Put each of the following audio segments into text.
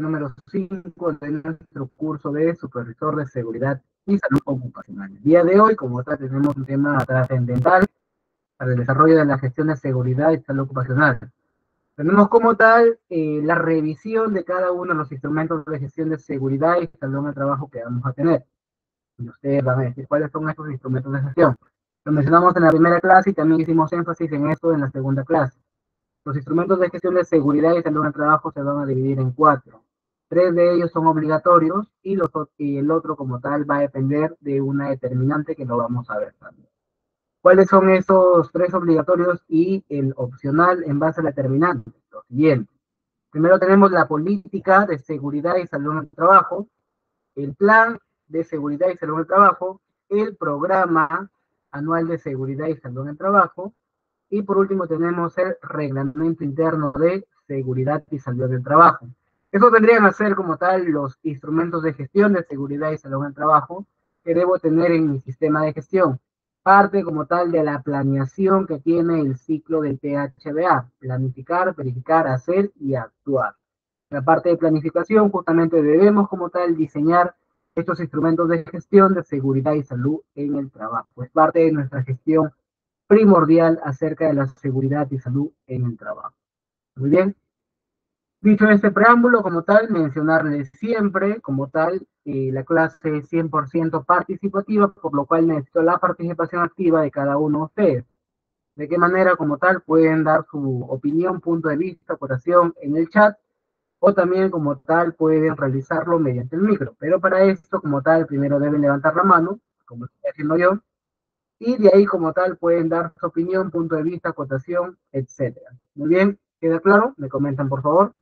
número 5 de nuestro curso de Supervisor de Seguridad y Salud Ocupacional. El día de hoy, como tal, tenemos un tema trascendental para el desarrollo de la gestión de seguridad y salud ocupacional. Tenemos como tal la revisión de cada uno de los instrumentos de gestión de seguridad y salud en el trabajo que vamos a tener. Y ustedes van a decir cuáles son estos instrumentos de gestión. Lo mencionamos en la primera clase y también hicimos énfasis en esto en la segunda clase. Los instrumentos de gestión de seguridad y salud en el trabajo se van a dividir en 4. 3 de ellos son obligatorios y el otro como tal va a depender de una determinante que lo vamos a ver también. ¿Cuáles son esos 3 obligatorios y el opcional en base a la determinante? Lo siguiente. Primero tenemos la política de seguridad y salud en el trabajo, el plan de seguridad y salud en el trabajo, el programa anual de seguridad y salud en el trabajo, y por último tenemos el reglamento interno de seguridad y salud en el trabajo. Eso vendrían a ser como tal los instrumentos de gestión de seguridad y salud en el trabajo que debo tener en mi sistema de gestión. Parte como tal de la planeación que tiene el ciclo del PHBA, planificar, verificar, hacer y actuar. La parte de planificación justamente debemos como tal diseñar estos instrumentos de gestión de seguridad y salud en el trabajo. Es parte de nuestra gestión primordial acerca de la seguridad y salud en el trabajo. Muy bien. Dicho este preámbulo, como tal, mencionarles siempre, como tal, la clase es 100% participativa, por lo cual necesito la participación activa de cada uno de ustedes. De qué manera, como tal, pueden dar su opinión, punto de vista, cotación en el chat, o también, como tal, pueden realizarlo mediante el micro. Pero para esto, como tal, primero deben levantar la mano, como estoy haciendo yo, y de ahí como tal pueden dar su opinión, punto de vista, cotación, etcétera. Muy bien, ¿queda claro? Me comentan por favor.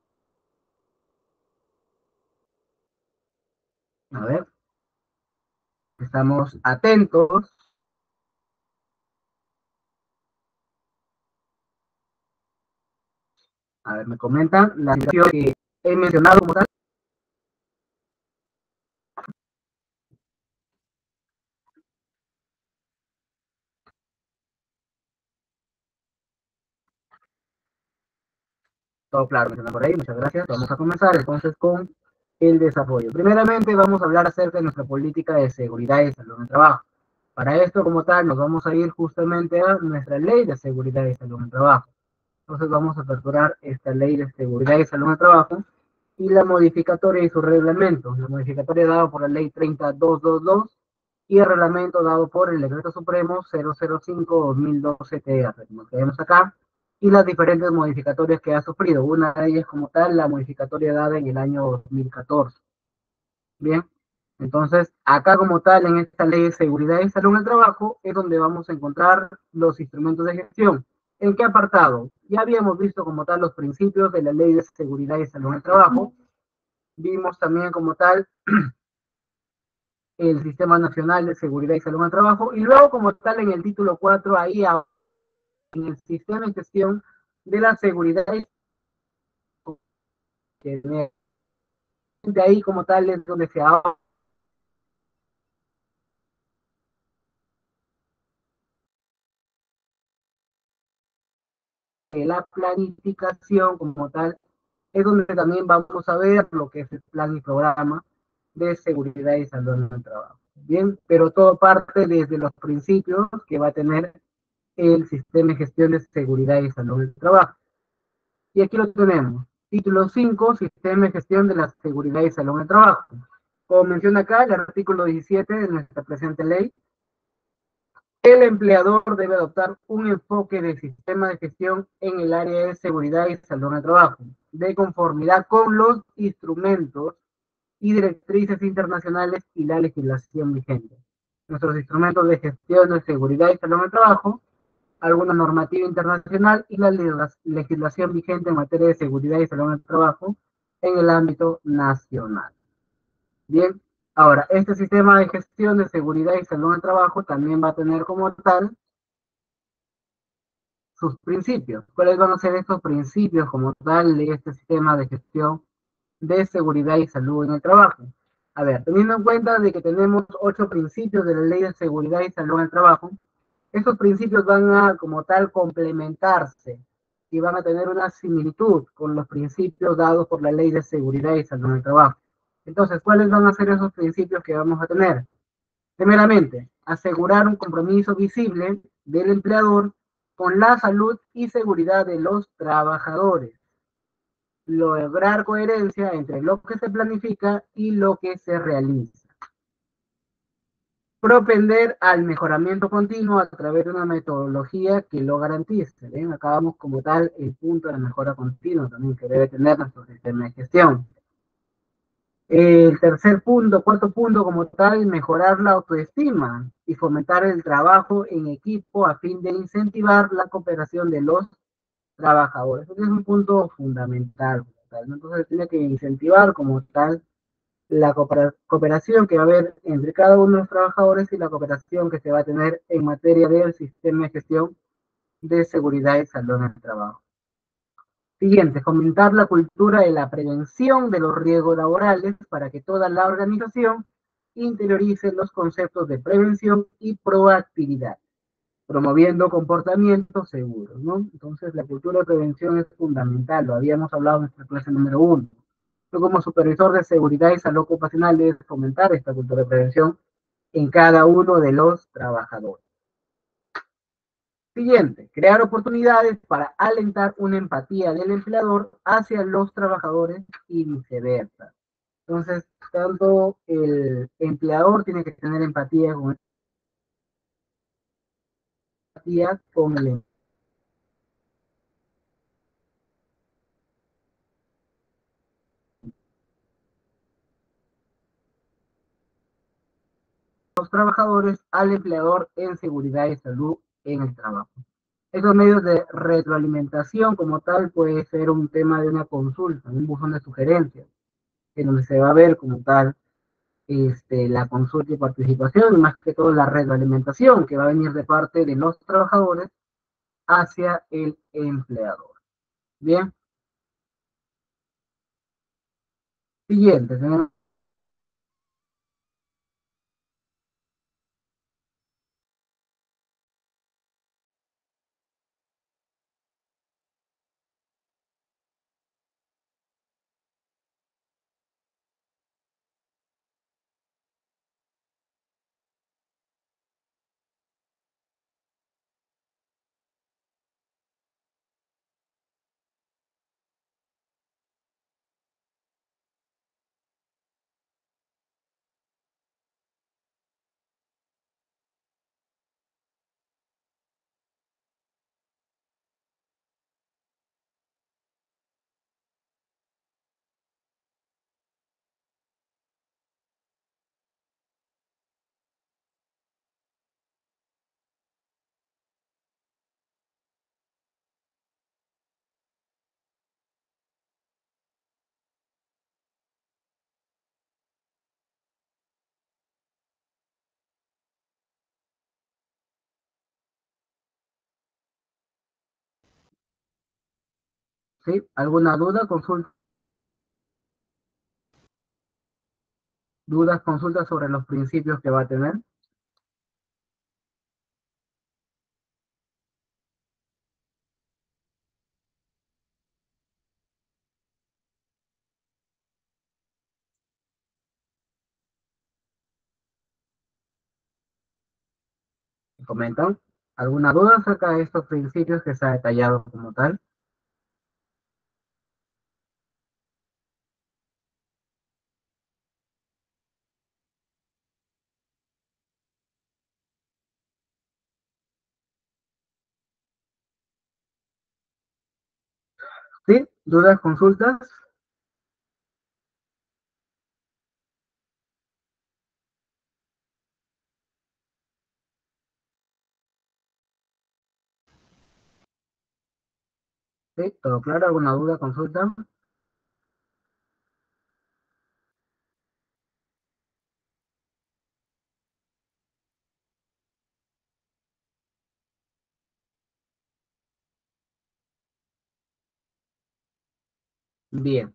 A ver, estamos atentos. A ver, me comentan la situación que he mencionado como tal. Todo claro, mencionan por ahí, muchas gracias. Vamos a comenzar entonces con el desarrollo. Primeramente vamos a hablar acerca de nuestra política de seguridad y salud en el trabajo. Para esto como tal nos vamos a ir justamente a nuestra ley de seguridad y salud en el trabajo. Entonces vamos a aperturar esta ley de seguridad y salud en el trabajo y la modificatoria y su reglamento. La modificatoria dada por la ley 30222 y el reglamento dado por el decreto supremo 005-2012 TR. Nos quedamos acá. Y las diferentes modificatorias que ha sufrido. Una de ellas como tal, la modificatoria dada en el año 2014. Bien. Entonces, acá como tal, en esta ley de seguridad y salud en el trabajo, es donde vamos a encontrar los instrumentos de gestión. ¿En qué apartado? Ya habíamos visto como tal los principios de la ley de seguridad y salud en el trabajo. Vimos también como tal el Sistema Nacional de Seguridad y Salud en el Trabajo. Y luego como tal en el título 4, ahí en el sistema de gestión de la seguridad y de ahí como tal es donde se habla de la planificación como tal, es donde también vamos a ver lo que es el plan y programa de seguridad y salud en el trabajo. Bien, pero todo parte desde los principios que va a tener el sistema de gestión de seguridad y salud en el trabajo. Y aquí lo tenemos. Título 5, Sistema de Gestión de la Seguridad y Salud en el Trabajo. Como menciona acá el artículo 17 de nuestra presente ley, el empleador debe adoptar un enfoque de sistema de gestión en el área de seguridad y salud en el trabajo, de conformidad con los instrumentos y directrices internacionales y la legislación vigente. Nuestros instrumentos de gestión de seguridad y salud en el trabajo, alguna normativa internacional y la legislación vigente en materia de seguridad y salud en el trabajo en el ámbito nacional. Bien, ahora, este sistema de gestión de seguridad y salud en el trabajo también va a tener como tal sus principios. ¿Cuáles van a ser estos principios como tal de este sistema de gestión de seguridad y salud en el trabajo? A ver, teniendo en cuenta de que tenemos 8 principios de la ley de seguridad y salud en el trabajo, estos principios van a como tal complementarse y van a tener una similitud con los principios dados por la Ley de Seguridad y Salud en el Trabajo. Entonces, ¿cuáles van a ser esos principios que vamos a tener? Primeramente, asegurar un compromiso visible del empleador con la salud y seguridad de los trabajadores. Lograr coherencia entre lo que se planifica y lo que se realiza. Propender al mejoramiento continuo a través de una metodología que lo garantice. ¿Ven? Acá vamos como tal el punto de la mejora continua también que debe tener nuestro sistema de gestión. El tercer punto, cuarto punto como tal, mejorar la autoestima y fomentar el trabajo en equipo a fin de incentivar la cooperación de los trabajadores. Este es un punto fundamental. Entonces tiene que incentivar como tal la cooperación que va a haber entre cada uno de los trabajadores y la cooperación que se va a tener en materia del sistema de gestión de seguridad y salud en el trabajo. Siguiente, fomentar la cultura de la prevención de los riesgos laborales para que toda la organización interiorice los conceptos de prevención y proactividad, promoviendo comportamientos seguros, ¿no? Entonces, la cultura de prevención es fundamental, lo habíamos hablado en nuestra clase número 1. Yo como supervisor de seguridad y salud ocupacional debo fomentar esta cultura de prevención en cada uno de los trabajadores. Siguiente, crear oportunidades para alentar una empatía del empleador hacia los trabajadores y viceversa. Entonces, tanto el empleador tiene que tener empatía con los trabajadores al empleador en seguridad y salud en el trabajo. Esos medios de retroalimentación como tal puede ser un tema de una consulta, un buzón de sugerencias, en donde se va a ver como tal la consulta y participación, y más que todo la retroalimentación que va a venir de parte de los trabajadores hacia el empleador. Bien, siguiente, tenemos ¿sí? ¿Alguna duda, consulta, dudas, consultas sobre los principios que va a tener? ¿Comentan? ¿Alguna duda acerca de estos principios que se ha detallado como tal? ¿Sí? ¿Dudas, consultas? ¿Sí? ¿Todo claro? ¿Alguna duda, consulta? Bien,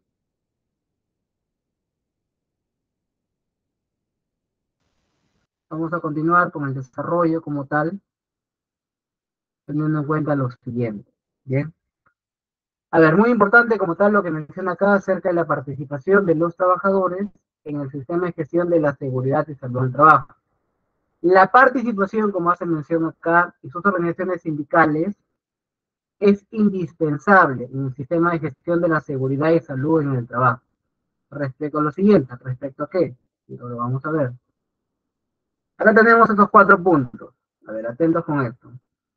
vamos a continuar con el desarrollo como tal, teniendo en cuenta lo siguiente. Bien. A ver, muy importante como tal lo que menciona acá acerca de la participación de los trabajadores en el sistema de gestión de la seguridad y salud del trabajo. La participación, como hace mención acá, y sus organizaciones sindicales es indispensable en el sistema de gestión de la seguridad y salud en el trabajo. Respecto a lo siguiente, respecto a qué, y lo vamos a ver. Acá tenemos estos 4 puntos. A ver, atentos con esto.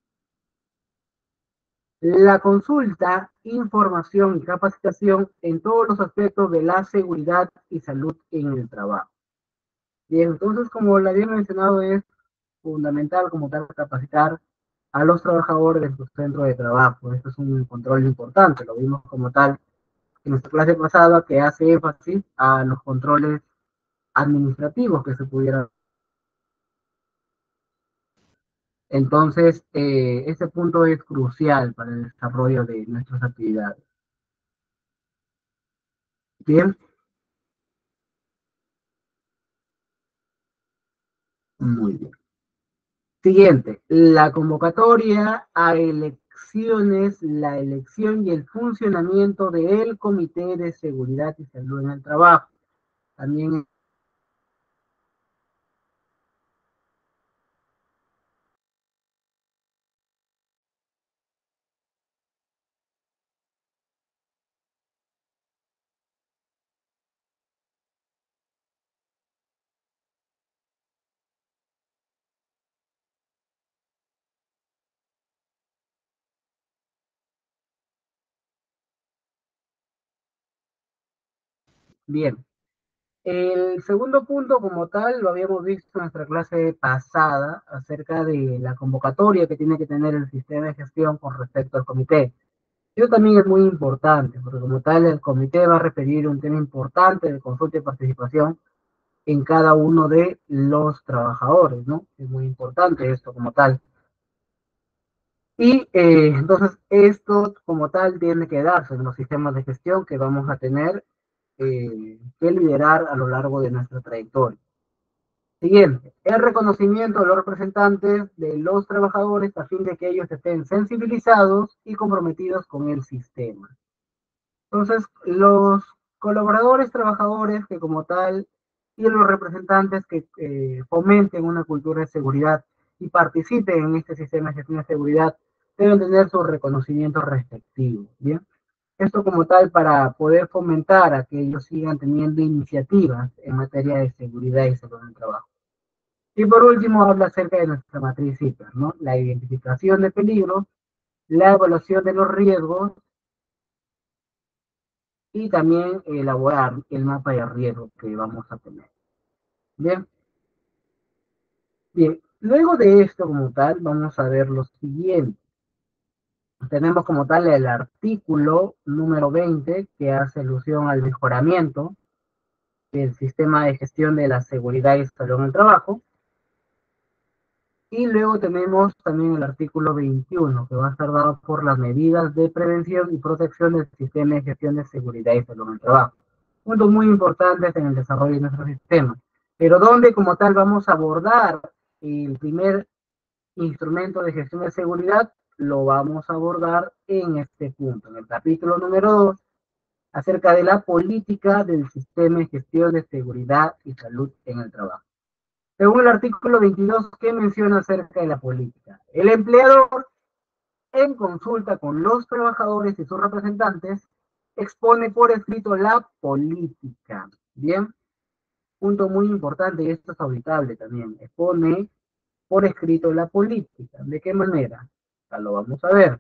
La consulta, información y capacitación en todos los aspectos de la seguridad y salud en el trabajo. Bien, entonces, como le había mencionado, es fundamental como tal capacitar a los trabajadores de su centro de trabajo. Esto es un control importante, lo vimos como tal en nuestra clase pasada, que hace énfasis a los controles administrativos que se pudieran. Entonces, ese punto es crucial para el desarrollo de nuestras actividades. Bien, muy bien. Siguiente, la convocatoria a elecciones, la elección y el funcionamiento del Comité de Seguridad y Salud en el Trabajo. También, bien. El segundo punto como tal lo habíamos visto en nuestra clase pasada acerca de la convocatoria que tiene que tener el sistema de gestión con respecto al comité. Eso también es muy importante, porque como tal el comité va a referir un tema importante de consulta y participación en cada uno de los trabajadores, ¿no? Es muy importante esto como tal. Y entonces esto como tal tiene que darse en los sistemas de gestión que vamos a tener que liderar a lo largo de nuestra trayectoria. Siguiente, el reconocimiento de los representantes de los trabajadores a fin de que ellos estén sensibilizados y comprometidos con el sistema. Entonces, los colaboradores, trabajadores que como tal, y los representantes que fomenten una cultura de seguridad y participen en este sistema de gestión de seguridad, deben tener sus reconocimientos respectivos, ¿bien? Esto como tal para poder fomentar a que ellos sigan teniendo iniciativas en materia de seguridad y salud en el trabajo. Y por último, habla acerca de nuestra matriz CIPER, ¿no? La identificación de peligros, la evaluación de los riesgos y también elaborar el mapa de riesgo que vamos a tener. Bien, bien. Luego de esto como tal, vamos a ver lo siguiente. Tenemos como tal el artículo número 20 que hace alusión al mejoramiento del sistema de gestión de la seguridad y salud en el trabajo. Y luego tenemos también el artículo 21, que va a estar dado por las medidas de prevención y protección del sistema de gestión de seguridad y salud en el trabajo. Puntos muy importantes en el desarrollo de nuestro sistema. Pero donde como tal vamos a abordar el primer instrumento de gestión de seguridad, lo vamos a abordar en este punto, en el capítulo número 2, acerca de la política del sistema de gestión de seguridad y salud en el trabajo. Según el artículo 22, ¿qué menciona acerca de la política? El empleador, en consulta con los trabajadores y sus representantes, expone por escrito la política. Bien, punto muy importante y esto es auditable también. Expone por escrito la política. ¿De qué manera? Ya lo vamos a ver.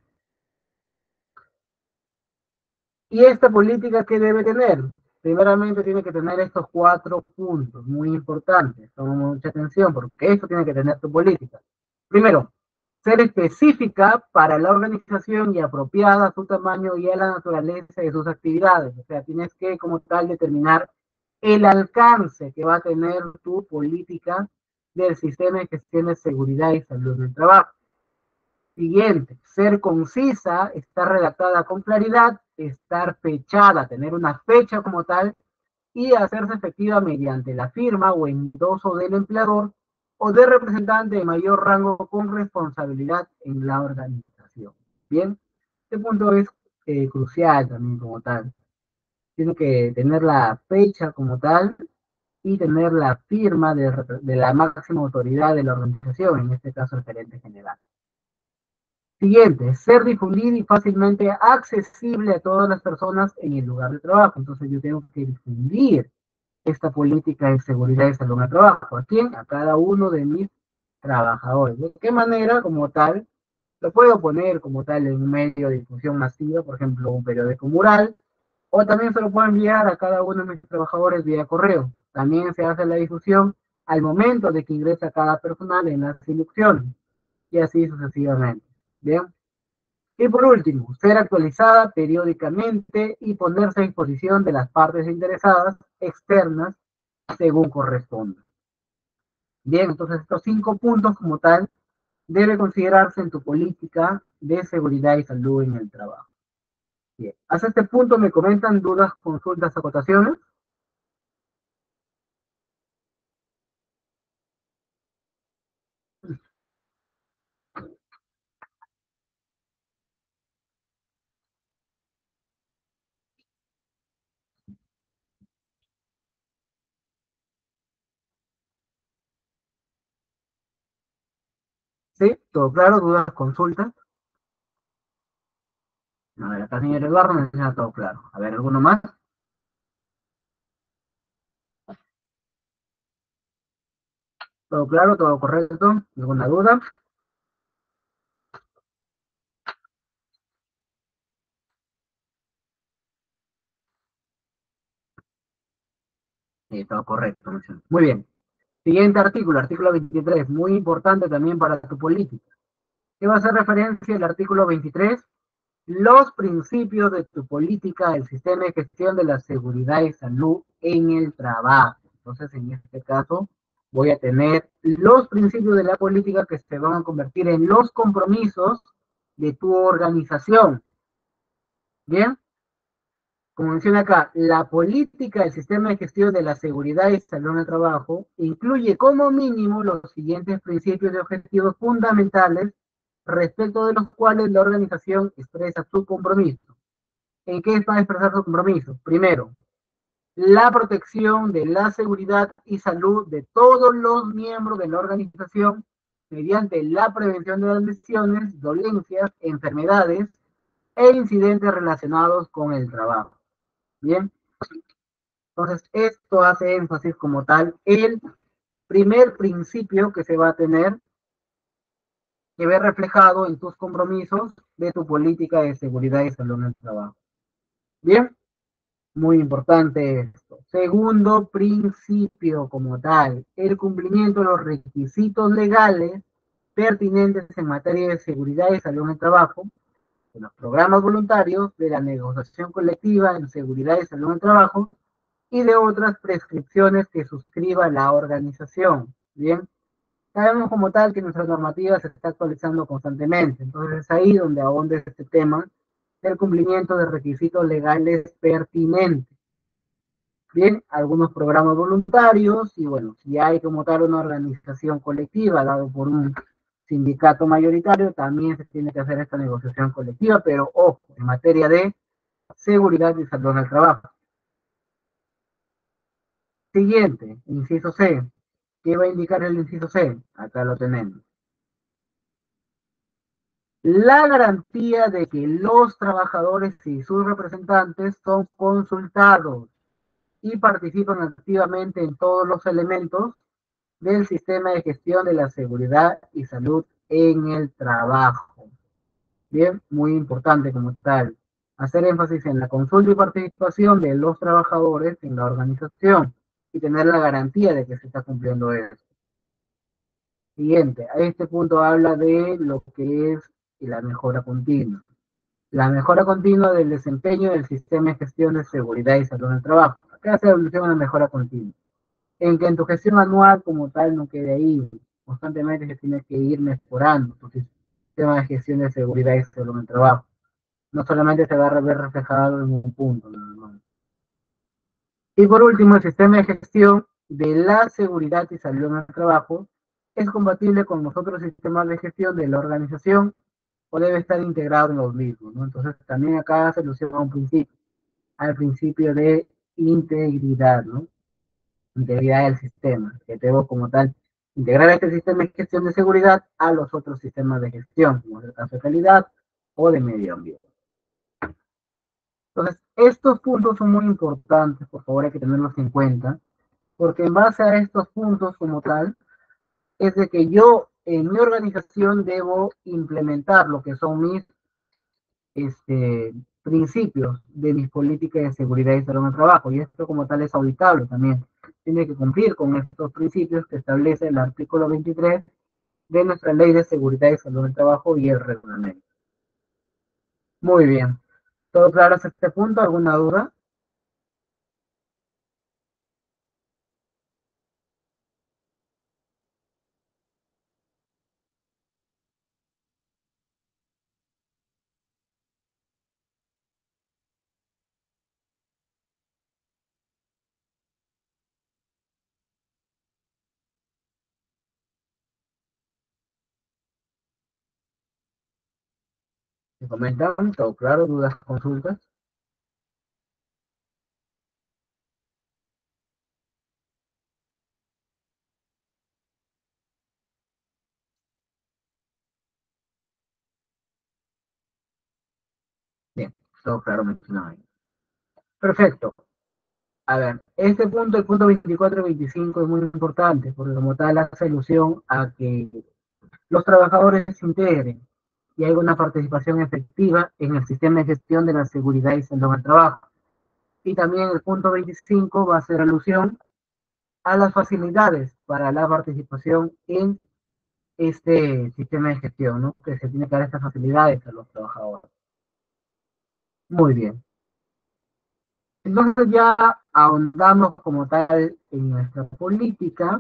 ¿Y esta política qué debe tener? Primeramente tiene que tener estos 4 puntos muy importantes. Toma mucha atención porque esto tiene que tener tu política. Primero, ser específica para la organización y apropiada a su tamaño y a la naturaleza de sus actividades. O sea, tienes que como tal determinar el alcance que va a tener tu política del sistema de gestión de seguridad y salud en el trabajo. Siguiente, ser concisa, estar redactada con claridad, estar fechada, tener una fecha como tal y hacerse efectiva mediante la firma o endoso del empleador o del representante de mayor rango con responsabilidad en la organización. Bien, este punto es crucial también como tal. Tiene que tener la fecha como tal y tener la firma de la máxima autoridad de la organización, en este caso el gerente general. Siguiente, ser difundido y fácilmente accesible a todas las personas en el lugar de trabajo. Entonces yo tengo que difundir esta política de seguridad y salud en el trabajo. ¿A quién? A cada uno de mis trabajadores. ¿De qué manera? Como tal, lo puedo poner como tal en un medio de difusión masiva, por ejemplo, un periódico mural, o también se lo puedo enviar a cada uno de mis trabajadores vía correo. También se hace la difusión al momento de que ingresa cada personal en las inducciones, y así sucesivamente. Bien. Y por último, ser actualizada periódicamente y ponerse a disposición de las partes interesadas externas según corresponda. Bien, entonces estos 5 puntos como tal debe considerarse en tu política de seguridad y salud en el trabajo. Bien, hasta este punto me comentan dudas, consultas, acotaciones. Sí, todo claro, dudas, consultas. A ver, acá señor Eduardo me enseña todo claro. A ver, ¿alguno más? Todo claro, todo correcto. ¿Alguna duda? Sí, todo correcto. Muy bien. Siguiente artículo, artículo 23, muy importante también para tu política. ¿Qué va a hacer referencia el artículo 23? Los principios de tu política del sistema de gestión de la seguridad y salud en el trabajo. Entonces, en este caso, voy a tener los principios de la política que se van a convertir en los compromisos de tu organización. Bien, como menciona acá, la política del sistema de gestión de la seguridad y salud en el trabajo incluye como mínimo los siguientes principios y objetivos fundamentales respecto de los cuales la organización expresa su compromiso. ¿En qué va a expresar su compromiso? Primero, la protección de la seguridad y salud de todos los miembros de la organización mediante la prevención de las lesiones, dolencias, enfermedades e incidentes relacionados con el trabajo. Bien, entonces esto hace énfasis como tal el primer principio que se va a tener que ver reflejado en tus compromisos de tu política de seguridad y salud en el trabajo. Bien, muy importante esto. Segundo principio como tal, el cumplimiento de los requisitos legales pertinentes en materia de seguridad y salud en el trabajo, de los programas voluntarios, de la negociación colectiva en seguridad y salud en el trabajo y de otras prescripciones que suscriba la organización. Bien, sabemos como tal que nuestra normativa se está actualizando constantemente, entonces es ahí donde abonda este tema del cumplimiento de requisitos legales pertinentes. Bien, algunos programas voluntarios y bueno, si hay como tal una organización colectiva dado por un sindicato mayoritario, también se tiene que hacer esta negociación colectiva, pero ojo, en materia de seguridad y salud en el trabajo. Siguiente, inciso C. ¿Qué va a indicar el inciso C? Acá lo tenemos. La garantía de que los trabajadores y sus representantes son consultados y participan activamente en todos los elementos del sistema de gestión de la seguridad y salud en el trabajo. Bien, muy importante como tal. Hacer énfasis en la consulta y participación de los trabajadores en la organización y tener la garantía de que se está cumpliendo eso. Siguiente, a este punto habla de lo que es la mejora continua. La mejora continua del desempeño del sistema de gestión de seguridad y salud en el trabajo. Acá se evoluciona la mejora continua. En que en tu gestión anual como tal no quede ahí. Constantemente se tiene que ir mejorando tu sistema de gestión de seguridad y salud en el trabajo. No solamente se va a ver reflejado en un punto, nada más. Y por último, el sistema de gestión de la seguridad y salud en el trabajo es compatible con los otros sistemas de gestión de la organización o debe estar integrado en los mismos, ¿no? Entonces también acá se alusiona a un principio, al principio de integridad, ¿no? Integridad del sistema, que debo como tal integrar este sistema de gestión de seguridad a los otros sistemas de gestión, como el caso de calidad o de medio ambiente. Entonces, estos puntos son muy importantes, por favor hay que tenerlos en cuenta, porque en base a estos puntos como tal, es de que yo en mi organización debo implementar lo que son mis principios de mis políticas de seguridad y salud en el trabajo, y esto como tal es auditable también. Tiene que cumplir con estos principios que establece el artículo 23 de nuestra ley de seguridad y salud en el trabajo y el reglamento. Muy bien. ¿Todo claro hasta este punto? ¿Alguna duda? ¿Me comentan? ¿Todo claro? ¿Dudas, consultas? Bien, todo claro mencionado ahí. Perfecto. A ver, este punto, el punto 24 y 25 es muy importante, porque como tal hace alusión a que los trabajadores se integren y hay una participación efectiva en el sistema de gestión de la seguridad y salud del trabajo. Y también el punto 25 va a hacer alusión a las facilidades para la participación en este sistema de gestión, ¿no? Que se tiene que dar estas facilidades a los trabajadores. Muy bien. Entonces ya ahondamos como tal en nuestra política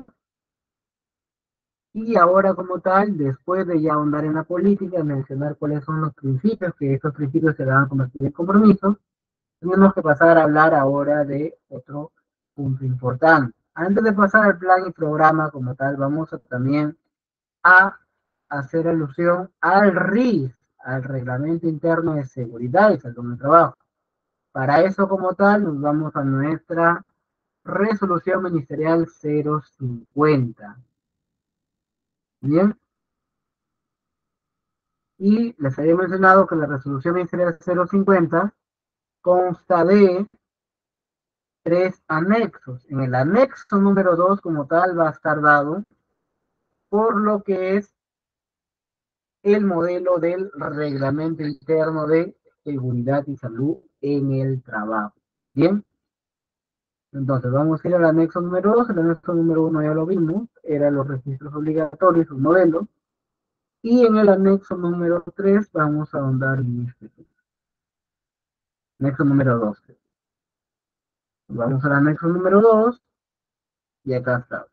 y ahora como tal, después de ya ahondar en la política, mencionar cuáles son los principios, que estos principios se van a convertir en compromisos, tenemos que pasar a hablar ahora de otro punto importante. Antes de pasar al plan y programa como tal, vamos a también a hacer alusión al RIS, al Reglamento Interno de Seguridad y Salud en el Trabajo. Para eso como tal, nos vamos a nuestra resolución ministerial 050. Bien, y les había mencionado que la resolución ministerial 050 consta de tres anexos. En el anexo número 2 como tal va a estar dado por lo que es el modelo del reglamento interno de seguridad y salud en el trabajo. Bien, entonces vamos a ir al anexo número 2. El anexo número 1 ya lo vimos, eran los registros obligatorios, un modelo. Y en el anexo número 3 vamos a ahondar en este. Anexo número 2. Vamos al anexo número 2 y acá está.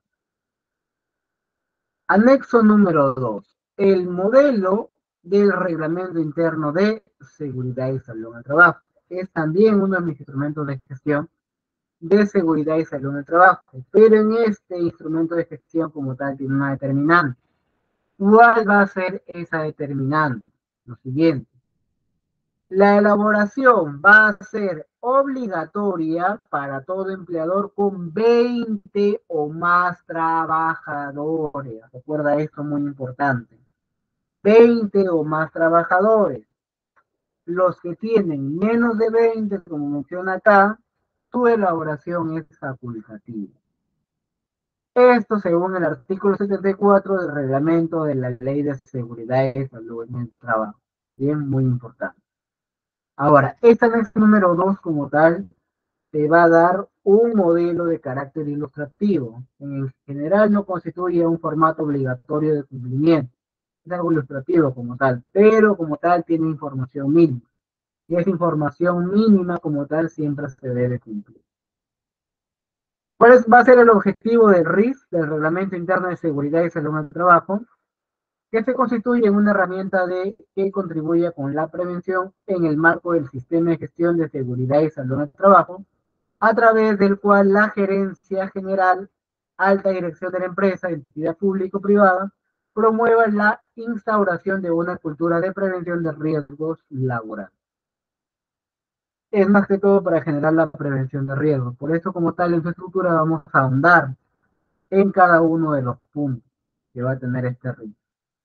Anexo número 2. El modelo del reglamento interno de seguridad y salud en el trabajo. Es también uno de mis instrumentos de gestión de seguridad y salud en el trabajo. Pero en este instrumento de gestión como tal tiene una determinante. ¿Cuál va a ser esa determinante? Lo siguiente. La elaboración va a ser obligatoria para todo empleador con 20 o más trabajadores. Recuerda esto muy importante. 20 o más trabajadores. Los que tienen menos de 20, como menciona acá, su elaboración es facultativa. Esto según el artículo 74 del reglamento de la Ley de Seguridad y Salud en el Trabajo. Bien, muy importante. Ahora, esta anexo número 2 como tal te va a dar un modelo de carácter ilustrativo. En general no constituye un formato obligatorio de cumplimiento. Es algo ilustrativo como tal, pero como tal tiene información mínima. Y esa información mínima como tal siempre se debe cumplir. ¿Cuál va a ser el objetivo del RIS, del Reglamento Interno de Seguridad y Salud en el Trabajo? Que se constituye en una herramienta que contribuye con la prevención en el marco del sistema de gestión de seguridad y salud en el trabajo, a través del cual la gerencia general, alta dirección de la empresa, entidad pública o privada, promueva la instauración de una cultura de prevención de riesgos laborales. Es más que todo para generar la prevención de riesgos. Por eso, como tal, en su estructura vamos a ahondar en cada uno de los puntos que va a tener este RIS.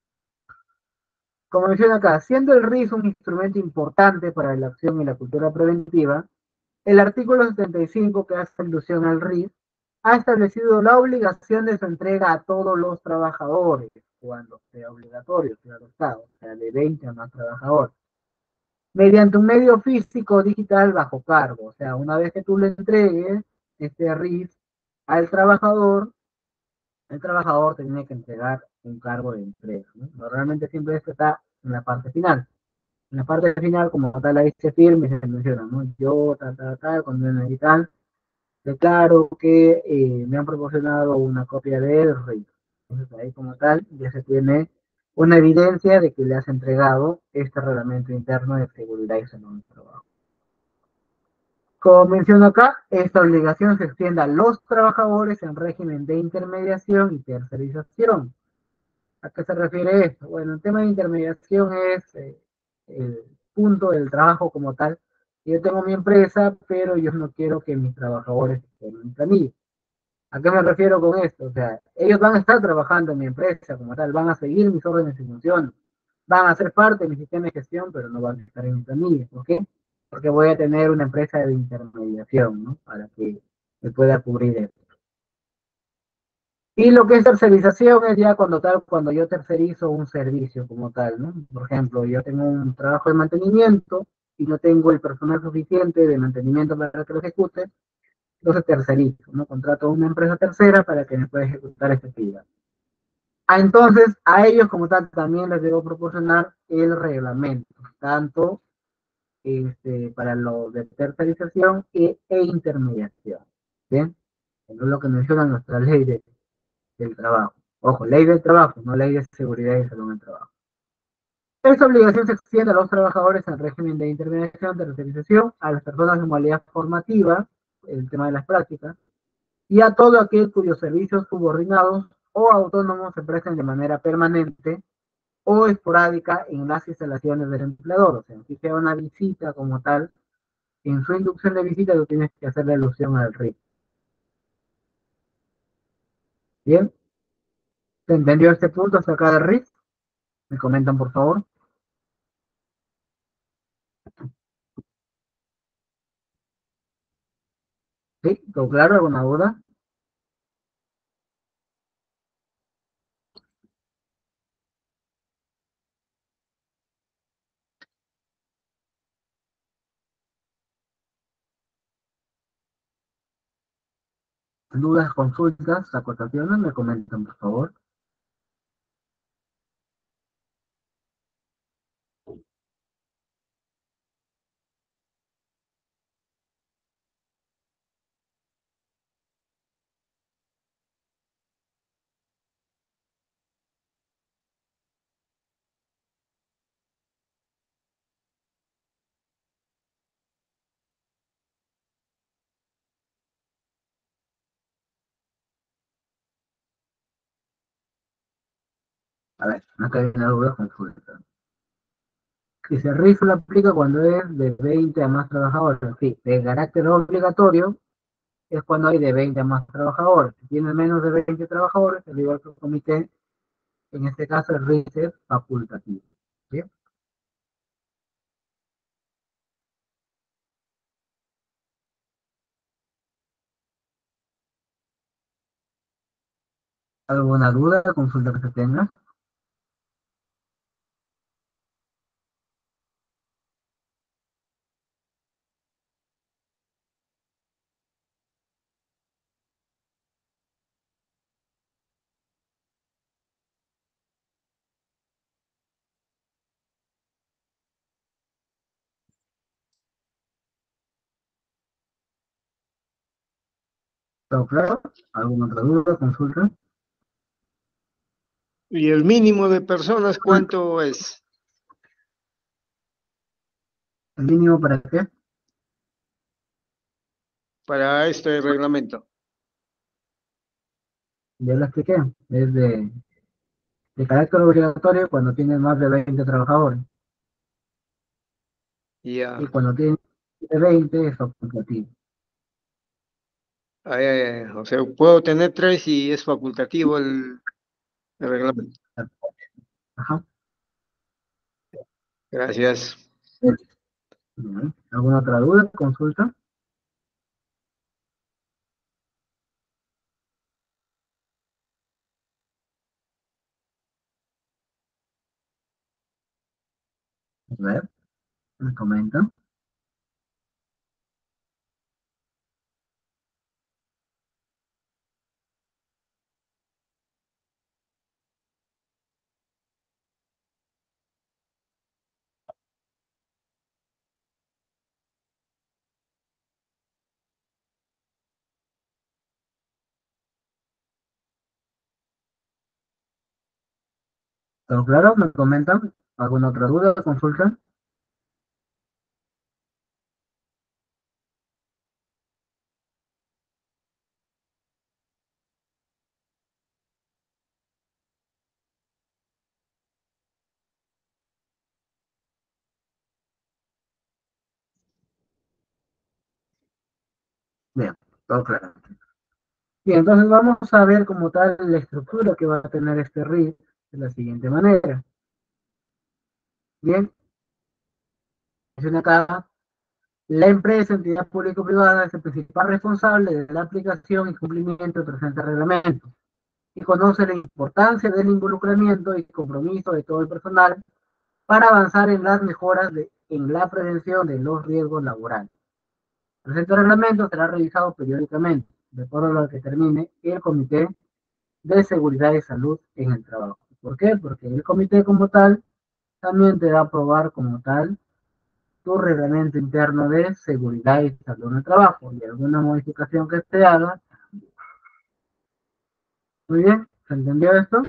Como menciona acá, siendo el RIS un instrumento importante para la acción y la cultura preventiva, el artículo 75 que hace alusión al RIS ha establecido la obligación de su entrega a todos los trabajadores, cuando sea obligatorio, claro está, o sea, de 20 a más trabajadores, mediante un medio físico o digital bajo cargo. O sea, una vez que tú le entregues este RIS al trabajador, el trabajador tiene que entregar un cargo de entrega, ¿no? Normalmente siempre esto está en la parte final. En la parte final, como tal, ahí se firma y se menciona, ¿no? Yo, cuando me necesitan, declaro que me han proporcionado una copia del RIS. Entonces, ahí como tal, ya se tiene una evidencia de que le has entregado este reglamento interno de seguridad y salud del trabajo. Como menciono acá, esta obligación se extiende a los trabajadores en régimen de intermediación y tercerización. ¿A qué se refiere esto? Bueno, el tema de intermediación es el punto del trabajo como tal. Yo tengo mi empresa, pero yo no quiero que mis trabajadores estén en planilla. ¿A qué me refiero con esto? O sea, ellos van a estar trabajando en mi empresa como tal, van a seguir mis órdenes y funciones, van a ser parte de mi sistema de gestión, pero no van a estar en mi planilla. ¿Por qué? Porque voy a tener una empresa de intermediación, ¿no? Para que me pueda cubrir esto. Y lo que es tercerización es ya cuando tal, cuando yo tercerizo un servicio como tal, ¿no? Por ejemplo, yo tengo un trabajo de mantenimiento y no tengo el personal suficiente de mantenimiento para que lo ejecute, entonces tercerizo, ¿no? Contrato a una empresa tercera para que me pueda ejecutar esta actividad. Entonces, a ellos como tal también les debo proporcionar el reglamento, tanto para lo de tercerización e intermediación. ¿Bien? Eso es lo que menciona nuestra ley del trabajo. Ojo, ley del trabajo, no ley de seguridad y salud en el trabajo. Esta obligación se extiende a los trabajadores en régimen de intermediación, tercerización, a las personas en modalidad formativa, el tema de las prácticas, y a todo aquel cuyos servicios subordinados o autónomos se presten de manera permanente o esporádica en las instalaciones del empleador. O sea, si sea una visita como tal, en su inducción de visita tú tienes que hacerle alusión al RIC. ¿Bien? ¿Se entendió este punto hasta acá del RIC? Me comentan, por favor. ¿Sí? ¿Todo claro? ¿Alguna duda? ¿Dudas, consultas, acotaciones? Me comentan, por favor. A ver, acá hay una duda, consulta. Si se RIF lo aplica cuando es de 20 a más trabajadores. Sí, de carácter obligatorio es cuando hay de 20 a más trabajadores. Si tiene menos de 20 trabajadores, al igual que el comité, en este caso el RIF es facultativo. ¿Bien? ¿Alguna duda, consulta que se tenga? ¿Todo claro? ¿Alguna otra duda, consulta? ¿Y el mínimo de personas cuánto es ¿El mínimo para qué? para este reglamento? Ya lo expliqué. Es de de carácter obligatorio cuando tienes más de 20 trabajadores. Y Ya. cuando tienes de 20 es facultativo. O sea, puedo tener tres y es facultativo el reglamento. Ajá. Gracias. Bien. ¿Alguna otra duda? Consulta. A ver, me comentan. ¿Todo claro? ¿Me comentan? ¿Alguna otra duda? Consulta. Bien, todo claro. Bien, entonces vamos a ver como tal la estructura que va a tener este RIF de la siguiente manera. Bien, menciona acá, la empresa, entidad pública o privada, es el principal responsable de la aplicación y cumplimiento del presente reglamento y conoce la importancia del involucramiento y compromiso de todo el personal para avanzar en las mejoras en la prevención de los riesgos laborales. El presente reglamento será revisado periódicamente, de acuerdo a lo que termine el Comité de Seguridad y Salud en el Trabajo. ¿Por qué? Porque el comité como tal también te va a aprobar como tal tu reglamento interno de seguridad y salud en el trabajo y alguna modificación que se haga. Muy bien, ¿se entendió esto?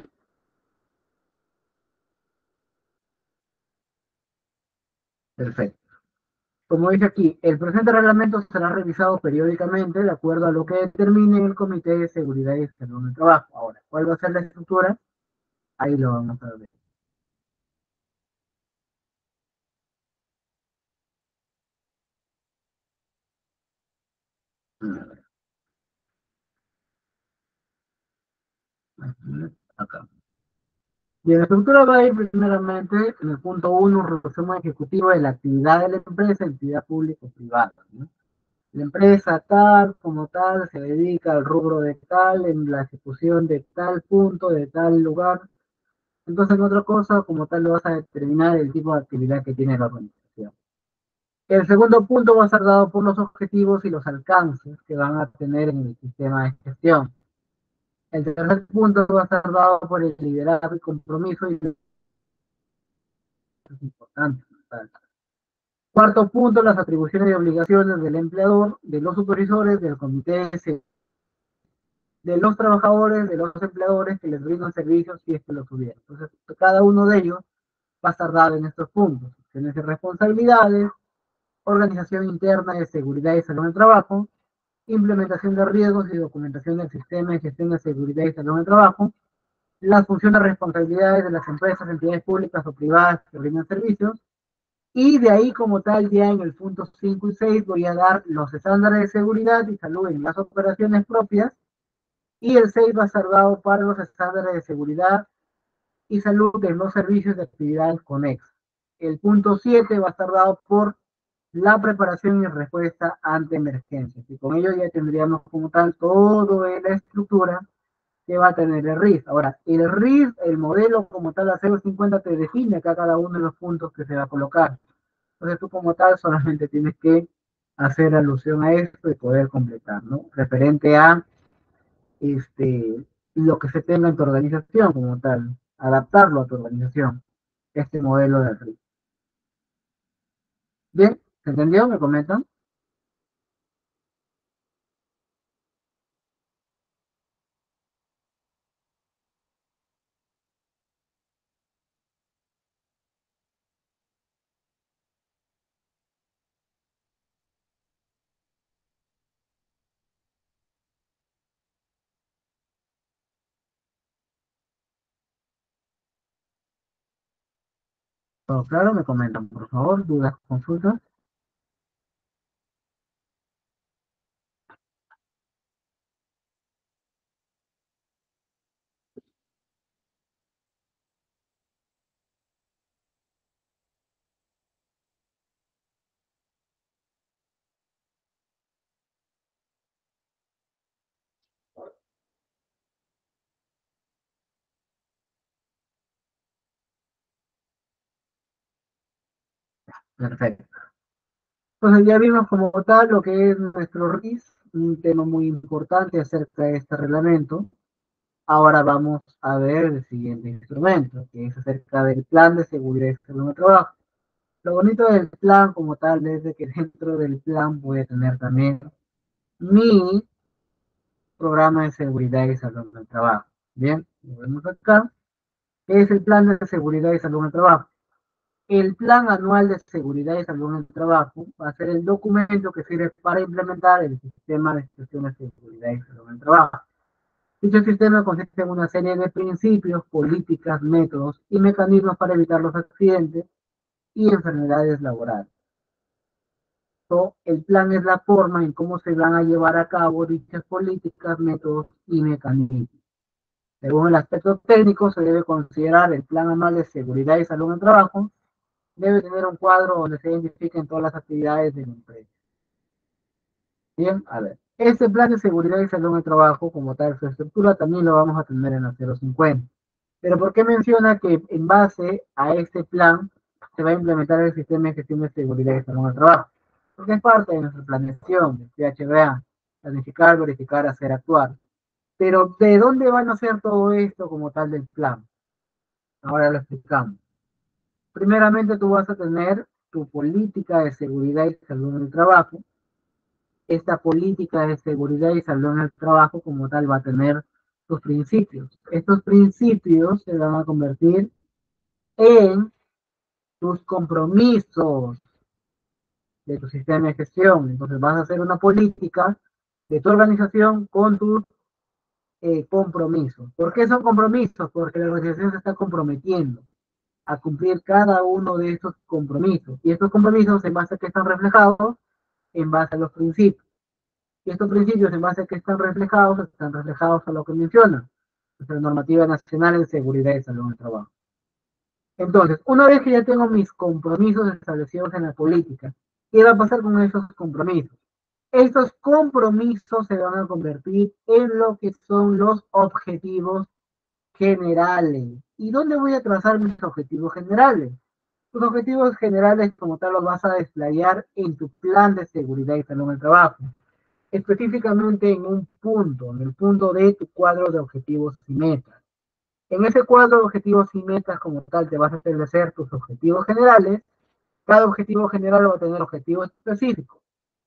Perfecto. Como dice aquí, el presente reglamento será revisado periódicamente de acuerdo a lo que determine el Comité de Seguridad y Salud en el Trabajo. Ahora, ¿cuál va a ser la estructura? Ahí lo vamos a ver. Acá. Bien, la estructura va a ir primeramente en el punto 1, resumen ejecutivo de la actividad de la empresa, entidad pública o privada, ¿no? La empresa tal, como tal, se dedica al rubro de tal, en la ejecución de tal punto, de tal lugar. Entonces, en otra cosa, como tal, lo vas a determinar el tipo de actividad que tiene la organización. El segundo punto va a ser dado por los objetivos y los alcances que van a tener en el sistema de gestión. El tercer punto va a ser dado por el liderazgo y compromiso, y eso es importante. Cuarto punto, las atribuciones y obligaciones del empleador, de los supervisores, del comité, de los trabajadores, de los empleadores que les brindan servicios si es que los hubiera. Entonces, cada uno de ellos va a estar dado en estos puntos. Tienes responsabilidades, organización interna de seguridad y salud en el trabajo, implementación de riesgos y documentación del sistema de gestión de seguridad y salud en el trabajo, las funciones y responsabilidades de las empresas, entidades públicas o privadas que brindan servicios, y de ahí como tal ya en el punto 5 y 6 voy a dar los estándares de seguridad y salud en las operaciones propias, y el 6 va a estar dado para los estándares de seguridad y salud de los servicios de actividades conexas. El punto 7 va a estar dado por la preparación y respuesta ante emergencias. Y con ello ya tendríamos como tal toda la estructura que va a tener el RIF. Ahora, el RIF, el modelo como tal, la 050 te define acá cada uno de los puntos que se va a colocar. Entonces tú como tal solamente tienes que hacer alusión a esto y poder completar, ¿no? Referente a lo que se tenga en tu organización como tal, adaptarlo a tu organización, este modelo de RIF. Bien, ¿se entendió? ¿Me comentan? ¿Todo claro? Me comentan, por favor, dudas, consultas. Perfecto. Entonces ya vimos como tal lo que es nuestro RIS, un tema muy importante acerca de este reglamento. Ahora vamos a ver el siguiente instrumento, que es acerca del plan de seguridad y salud en el trabajo. Lo bonito del plan como tal es de que dentro del plan voy a tener también mi programa de seguridad y salud en el trabajo. Bien, lo vemos acá. ¿Qué es el plan de seguridad y salud en el trabajo? El plan anual de seguridad y salud en el trabajo va a ser el documento que sirve para implementar el sistema de instituciones de seguridad y salud en el trabajo. Dicho sistema consiste en una serie de principios, políticas, métodos y mecanismos para evitar los accidentes y enfermedades laborales. El plan es la forma en cómo se van a llevar a cabo dichas políticas, métodos y mecanismos. Según el aspecto técnico, se debe considerar el plan anual de seguridad y salud en el trabajo. Debe tener un cuadro donde se identifiquen todas las actividades de la empresa. Bien, a ver. Este plan de seguridad y salud en el trabajo, como tal, su estructura también lo vamos a tener en la 050. Pero ¿por qué menciona que en base a este plan se va a implementar el sistema de gestión de seguridad y salud en el trabajo? Porque es parte de nuestra planeación, de PHBA, planificar, verificar, hacer, actuar. Pero ¿de dónde van a hacer todo esto como tal del plan? Ahora lo explicamos. Primeramente tú vas a tener tu política de seguridad y salud en el trabajo. Esta política de seguridad y salud en el trabajo como tal va a tener sus principios. Estos principios se van a convertir en tus compromisos de tu sistema de gestión. Entonces vas a hacer una política de tu organización con tus compromisos. ¿Por qué son compromisos? Porque la organización se está comprometiendo a cumplir cada uno de esos compromisos. Y estos compromisos en base a que están reflejados en base a los principios. Y estos principios en base a que están reflejados a lo que menciona nuestra normativa nacional en seguridad y salud en el trabajo. Entonces, una vez que ya tengo mis compromisos establecidos en la política, ¿qué va a pasar con esos compromisos? Estos compromisos se van a convertir en lo que son los objetivos generales. ¿Y dónde voy a trazar mis objetivos generales? Tus objetivos generales como tal los vas a desplayar en tu plan de seguridad y salud en el trabajo, específicamente en un punto, en el punto de tu cuadro de objetivos y metas. En ese cuadro de objetivos y metas como tal te vas a establecer tus objetivos generales. Cada objetivo general va a tener objetivos específicos.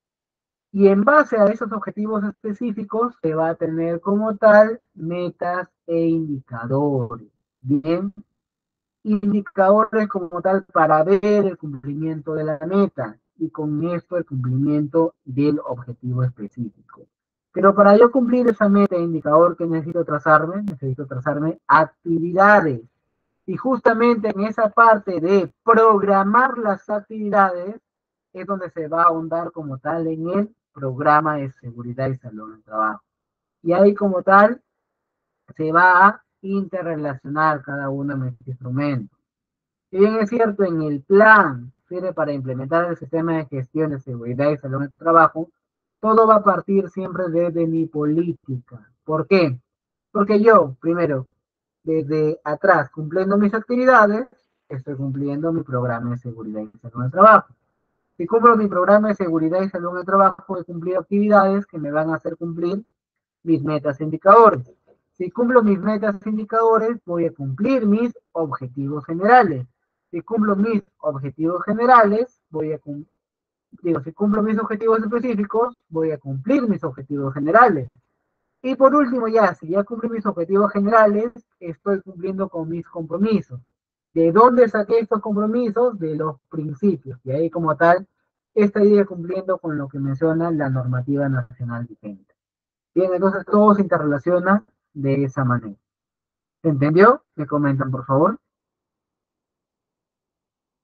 Y en base a esos objetivos específicos se va a tener como tal metas e indicadores. Bien, indicadores como tal para ver el cumplimiento de la meta y con esto el cumplimiento del objetivo específico. Pero para yo cumplir esa meta e indicador que necesito trazarme actividades. Y justamente en esa parte de programar las actividades es donde se va a ahondar como tal en el programa de seguridad y salud en el trabajo. Y ahí como tal se va a interrelacionar cada uno de estos instrumentos. Si bien es cierto, en el plan sirve para implementar el sistema de gestión de seguridad y salud en el trabajo, todo va a partir siempre desde mi política. ¿Por qué? Porque yo, primero, desde atrás, cumpliendo mis actividades, estoy cumpliendo mi programa de seguridad y salud en el trabajo. Si cumplo mi programa de seguridad y salud en el trabajo, he cumplido actividades que me van a hacer cumplir mis metas e indicadores. Si cumplo mis metas e indicadores, voy a cumplir mis objetivos generales. Si cumplo mis objetivos generales, si cumplo mis objetivos específicos, voy a cumplir mis objetivos generales. Y por último, si ya cumplí mis objetivos generales, estoy cumpliendo con mis compromisos. ¿De dónde saqué estos compromisos? De los principios. Y ahí como tal, estaría cumpliendo con lo que menciona la normativa nacional vigente. Bien, entonces todo se interrelaciona de esa manera. ¿Se entendió? Me comentan, por favor.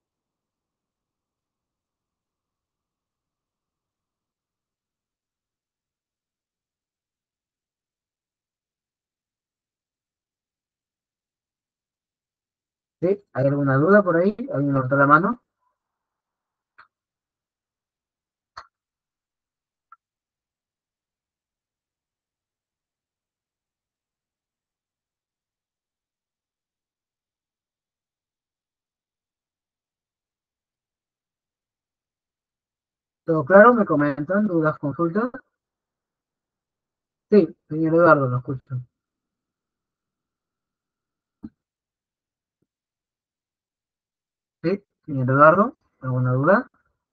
¿Sí? ¿Hay alguna duda por ahí? ¿Alguien levantó la mano? ¿Todo claro? ¿Me comentan? ¿Dudas, consultas? Sí, señor Eduardo, lo escucho. Sí, señor Eduardo, ¿alguna duda?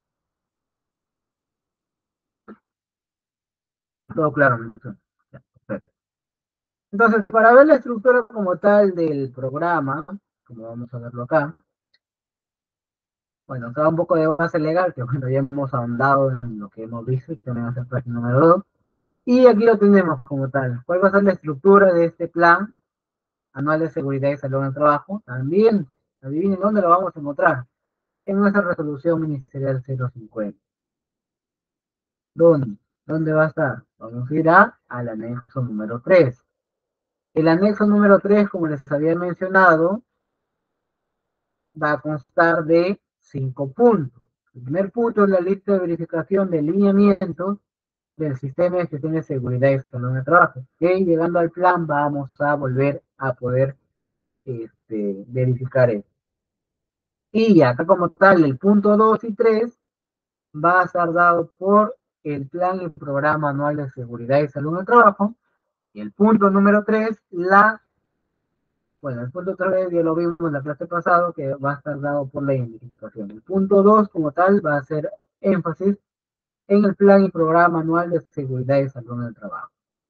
Todo claro, me dice. Ya, perfecto. Entonces, para ver la estructura como tal del programa, como vamos a verlo acá, bueno, acá un poco de base legal, que bueno, ya hemos ahondado en lo que hemos visto, y tenemos el página número 2. Y aquí lo tenemos como tal. ¿Cuál va a ser la estructura de este plan anual de seguridad y salud en el trabajo? También, adivinen dónde lo vamos a encontrar. En nuestra resolución ministerial 050. ¿Dónde? ¿Dónde va a estar? Vamos a ir al anexo número 3. El anexo número 3, como les había mencionado, va a constar de 5 puntos. El primer punto es la lista de verificación de lineamientos del sistema de gestión de seguridad y salud en el trabajo. Que llegando al plan vamos a volver a poder verificar eso. Y acá como tal, el punto 2 y 3 va a estar dado por el plan y programa anual de seguridad y salud en el trabajo. Y el punto número 3 bueno, el punto 3 ya lo vimos en la clase pasada, que va a estar dado por la identificación. El punto 2 como tal, va a hacer énfasis en el plan y programa anual de seguridad y salud en el trabajo.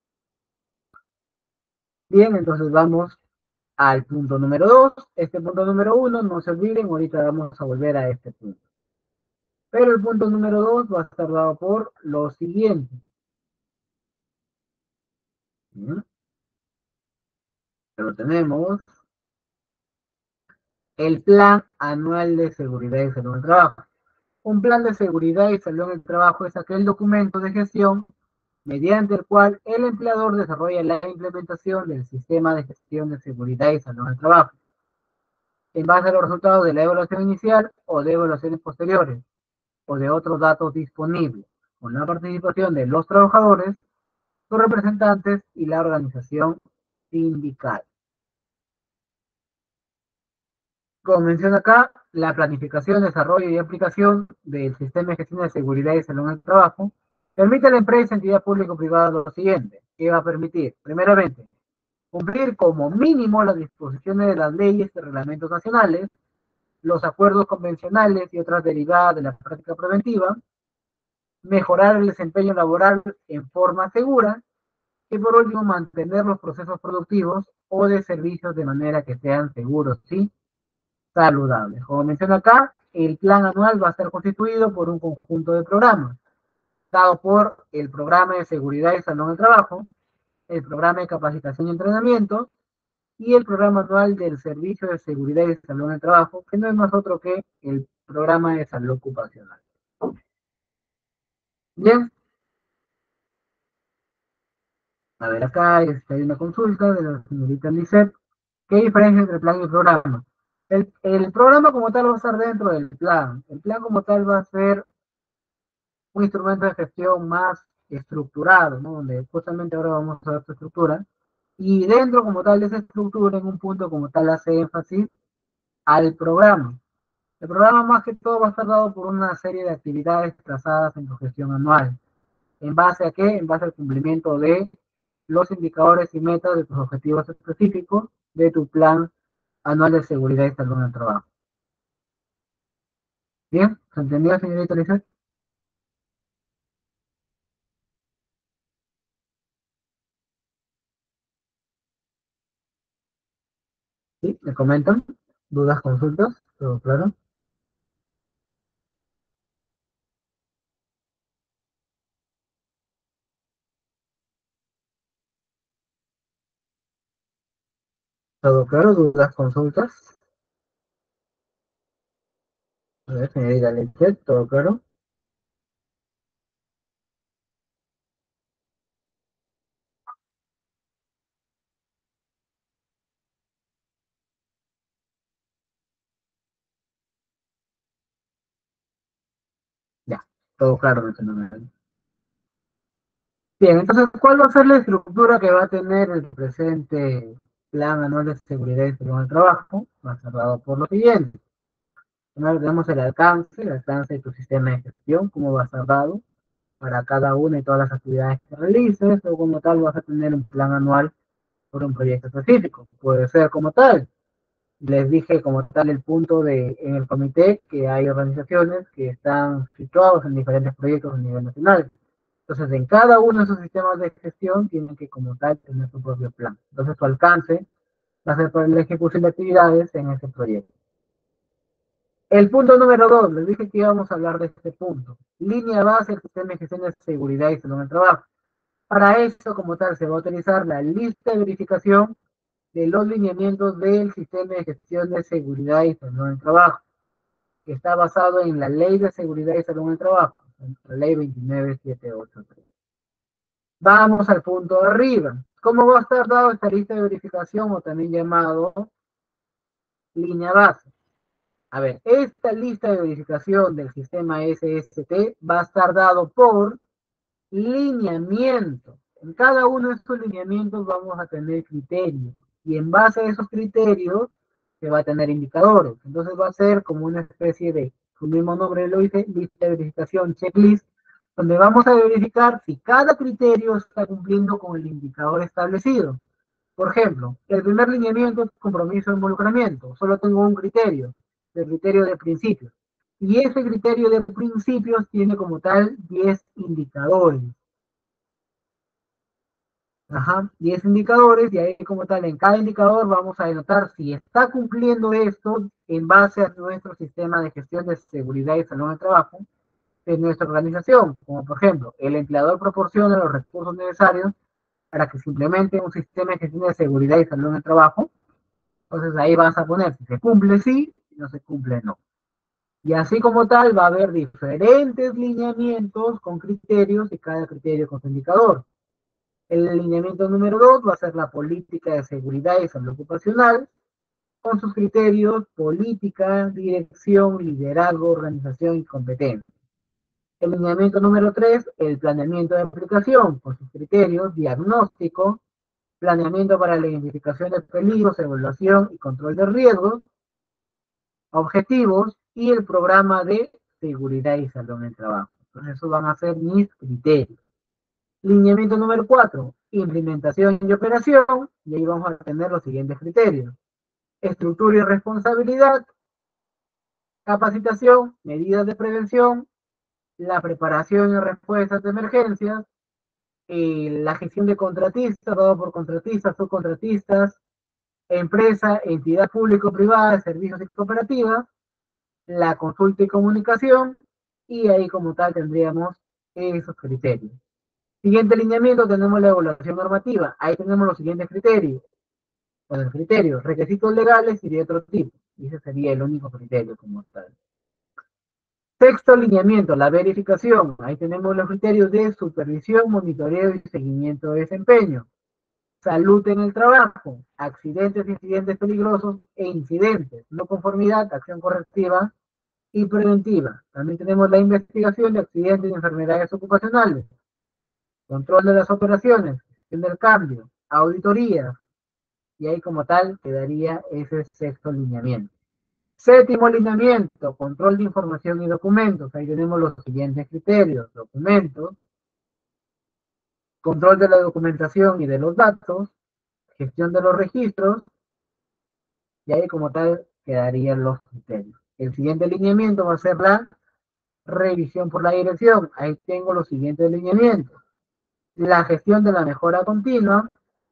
Bien, entonces vamos al punto número 2. Este punto número 1, no se olviden, ahorita vamos a volver a este punto. Pero el punto número 2 va a estar dado por lo siguiente. ¿Sí? Pero tenemos el plan anual de seguridad y salud en el trabajo. Un plan de seguridad y salud en el trabajo es aquel documento de gestión mediante el cual el empleador desarrolla la implementación del sistema de gestión de seguridad y salud en el trabajo, en base a los resultados de la evaluación inicial o de evaluaciones posteriores, o de otros datos disponibles, con la participación de los trabajadores, sus representantes y la organización sindical. Como menciona acá, la planificación, desarrollo y aplicación del sistema de gestión de seguridad y salud en el trabajo permite a la empresa, entidad pública o privada lo siguiente, que va a permitir, primeramente, cumplir como mínimo las disposiciones de las leyes y reglamentos nacionales, los acuerdos convencionales y otras derivadas de la práctica preventiva, mejorar el desempeño laboral en forma segura y por último mantener los procesos productivos o de servicios de manera que sean seguros, ¿sí? Saludables. Como menciona acá, el plan anual va a ser constituido por un conjunto de programas, dado por el programa de seguridad y salud en el trabajo, el programa de capacitación y entrenamiento y el programa anual del servicio de seguridad y salud en el trabajo, que no es más otro que el programa de salud ocupacional. Bien, a ver, acá hay una consulta de la señorita Lisette. ¿Qué diferencia entre plan y programa? El programa como tal va a estar dentro del plan. El plan como tal va a ser un instrumento de gestión más estructurado, ¿no? Donde justamente ahora vamos a ver su estructura. Y dentro como tal de esa estructura, en un punto como tal hace énfasis al programa. El programa más que todo va a estar dado por una serie de actividades trazadas en su gestión anual. ¿En base a qué? En base al cumplimiento de los indicadores y metas de tus objetivos específicos de tu plan anual de seguridad y salud en el trabajo. ¿Bien? ¿Se entendió, señorita Lizeth? ¿Sí? ¿Me comentan? ¿Dudas, consultas? ¿Todo claro? ¿Todo claro? ¿Dudas, consultas? A ver, señorita Lizeth, ¿todo claro? Todo claro, no fenomenal. Bien, entonces, ¿cuál va a ser la estructura que va a tener el presente Plan Anual de Seguridad y Salud en el Trabajo? Va a ser dado por lo siguiente. Primero tenemos el alcance de tu sistema de gestión, cómo va a ser dado para cada una y todas las actividades que realices, o como tal vas a tener un plan anual por un proyecto específico. Puede ser como tal. Les dije como tal el punto en el comité que hay organizaciones que están situados en diferentes proyectos a nivel nacional. Entonces, en cada uno de esos sistemas de gestión tienen que como tal tener su propio plan. Entonces, su alcance va a ser para la ejecución de actividades en ese proyecto. El punto número 2, les dije que íbamos a hablar de este punto. Línea base del sistema de gestión de seguridad y salud en el trabajo. Para eso, como tal, se va a utilizar la lista de verificación de los lineamientos del sistema de gestión de seguridad y salud en el trabajo, que está basado en la Ley de Seguridad y Salud en el Trabajo, la Ley 29783. Vamos al punto de arriba. ¿Cómo va a estar dado esta lista de verificación o también llamado línea base? A ver, esta lista de verificación del sistema SST va a estar dado por lineamiento. En cada uno de estos lineamientos vamos a tener criterios y en base a esos criterios se va a tener indicadores. Entonces va a ser como una especie de, su mismo nombre lo dice, lista de verificación, checklist, donde vamos a verificar si cada criterio está cumpliendo con el indicador establecido. Por ejemplo, el primer lineamiento es compromiso de involucramiento. Solo tengo un criterio, el criterio de principios. Y ese criterio de principios tiene como tal 10 indicadores. Ajá, 10 indicadores y ahí como tal en cada indicador vamos a denotar si está cumpliendo esto en base a nuestro sistema de gestión de seguridad y salud en el trabajo de nuestra organización, como por ejemplo, el empleador proporciona los recursos necesarios para que se implemente un sistema de gestión de seguridad y salud en el trabajo. Entonces ahí vas a poner si se cumple sí, si no se cumple no. Y así como tal va a haber diferentes lineamientos con criterios y cada criterio con su indicador. El lineamiento número 2 va a ser la política de seguridad y salud ocupacional, con sus criterios, política, dirección, liderazgo, organización y competencia. El lineamiento número 3, el planeamiento de aplicación, con sus criterios, diagnóstico, planeamiento para la identificación de peligros, evaluación y control de riesgos, objetivos y el programa de seguridad y salud en el trabajo. Entonces, esos van a ser mis criterios. Lineamiento número 4, implementación y operación, y ahí vamos a tener los siguientes criterios. Estructura y responsabilidad, capacitación, medidas de prevención, la preparación y respuestas de emergencias, la gestión de contratistas, dado por contratistas, subcontratistas, empresa, entidad público-privada, servicios y cooperativas, la consulta y comunicación, y ahí como tal tendríamos esos criterios. Siguiente lineamiento tenemos la evaluación normativa. Ahí tenemos los siguientes criterios. Bueno, criterios, requisitos legales y de otro tipo. Y ese sería el único criterio como tal. Sexto lineamiento, la verificación. Ahí tenemos los criterios de supervisión, monitoreo y seguimiento de desempeño. Salud en el trabajo, accidentes, incidentes peligrosos e incidentes. No conformidad, acción correctiva y preventiva. También tenemos la investigación de accidentes y enfermedades ocupacionales. Control de las operaciones, gestión del cambio, auditoría, y ahí como tal quedaría ese sexto lineamiento. Séptimo lineamiento, control de información y documentos. Ahí tenemos los siguientes criterios: documentos, control de la documentación y de los datos, gestión de los registros, y ahí como tal quedarían los criterios. El siguiente lineamiento va a ser la revisión por la dirección. Ahí tengo los siguientes lineamientos: la gestión de la mejora continua,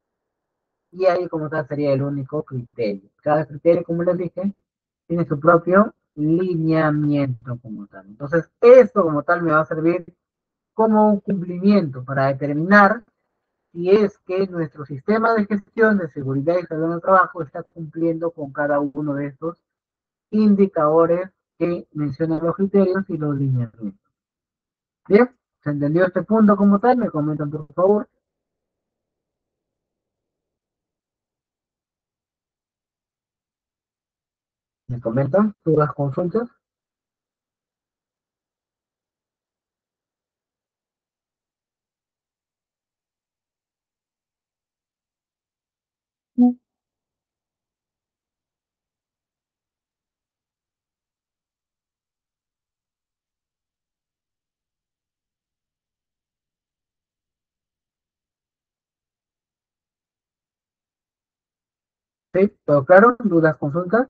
y ahí como tal sería el único criterio. Cada criterio, como les dije, tiene su propio lineamiento como tal. Entonces, esto como tal me va a servir como un cumplimiento para determinar si es que nuestro sistema de gestión de seguridad y salud en el trabajo está cumpliendo con cada uno de estos indicadores que mencionan los criterios y los lineamientos. Bien, ¿se entendió este punto como tal? Me comentan por favor. Me comentan, dudas, consultas. ¿Sí? ¿Todo claro? ¿Dudas, consultas?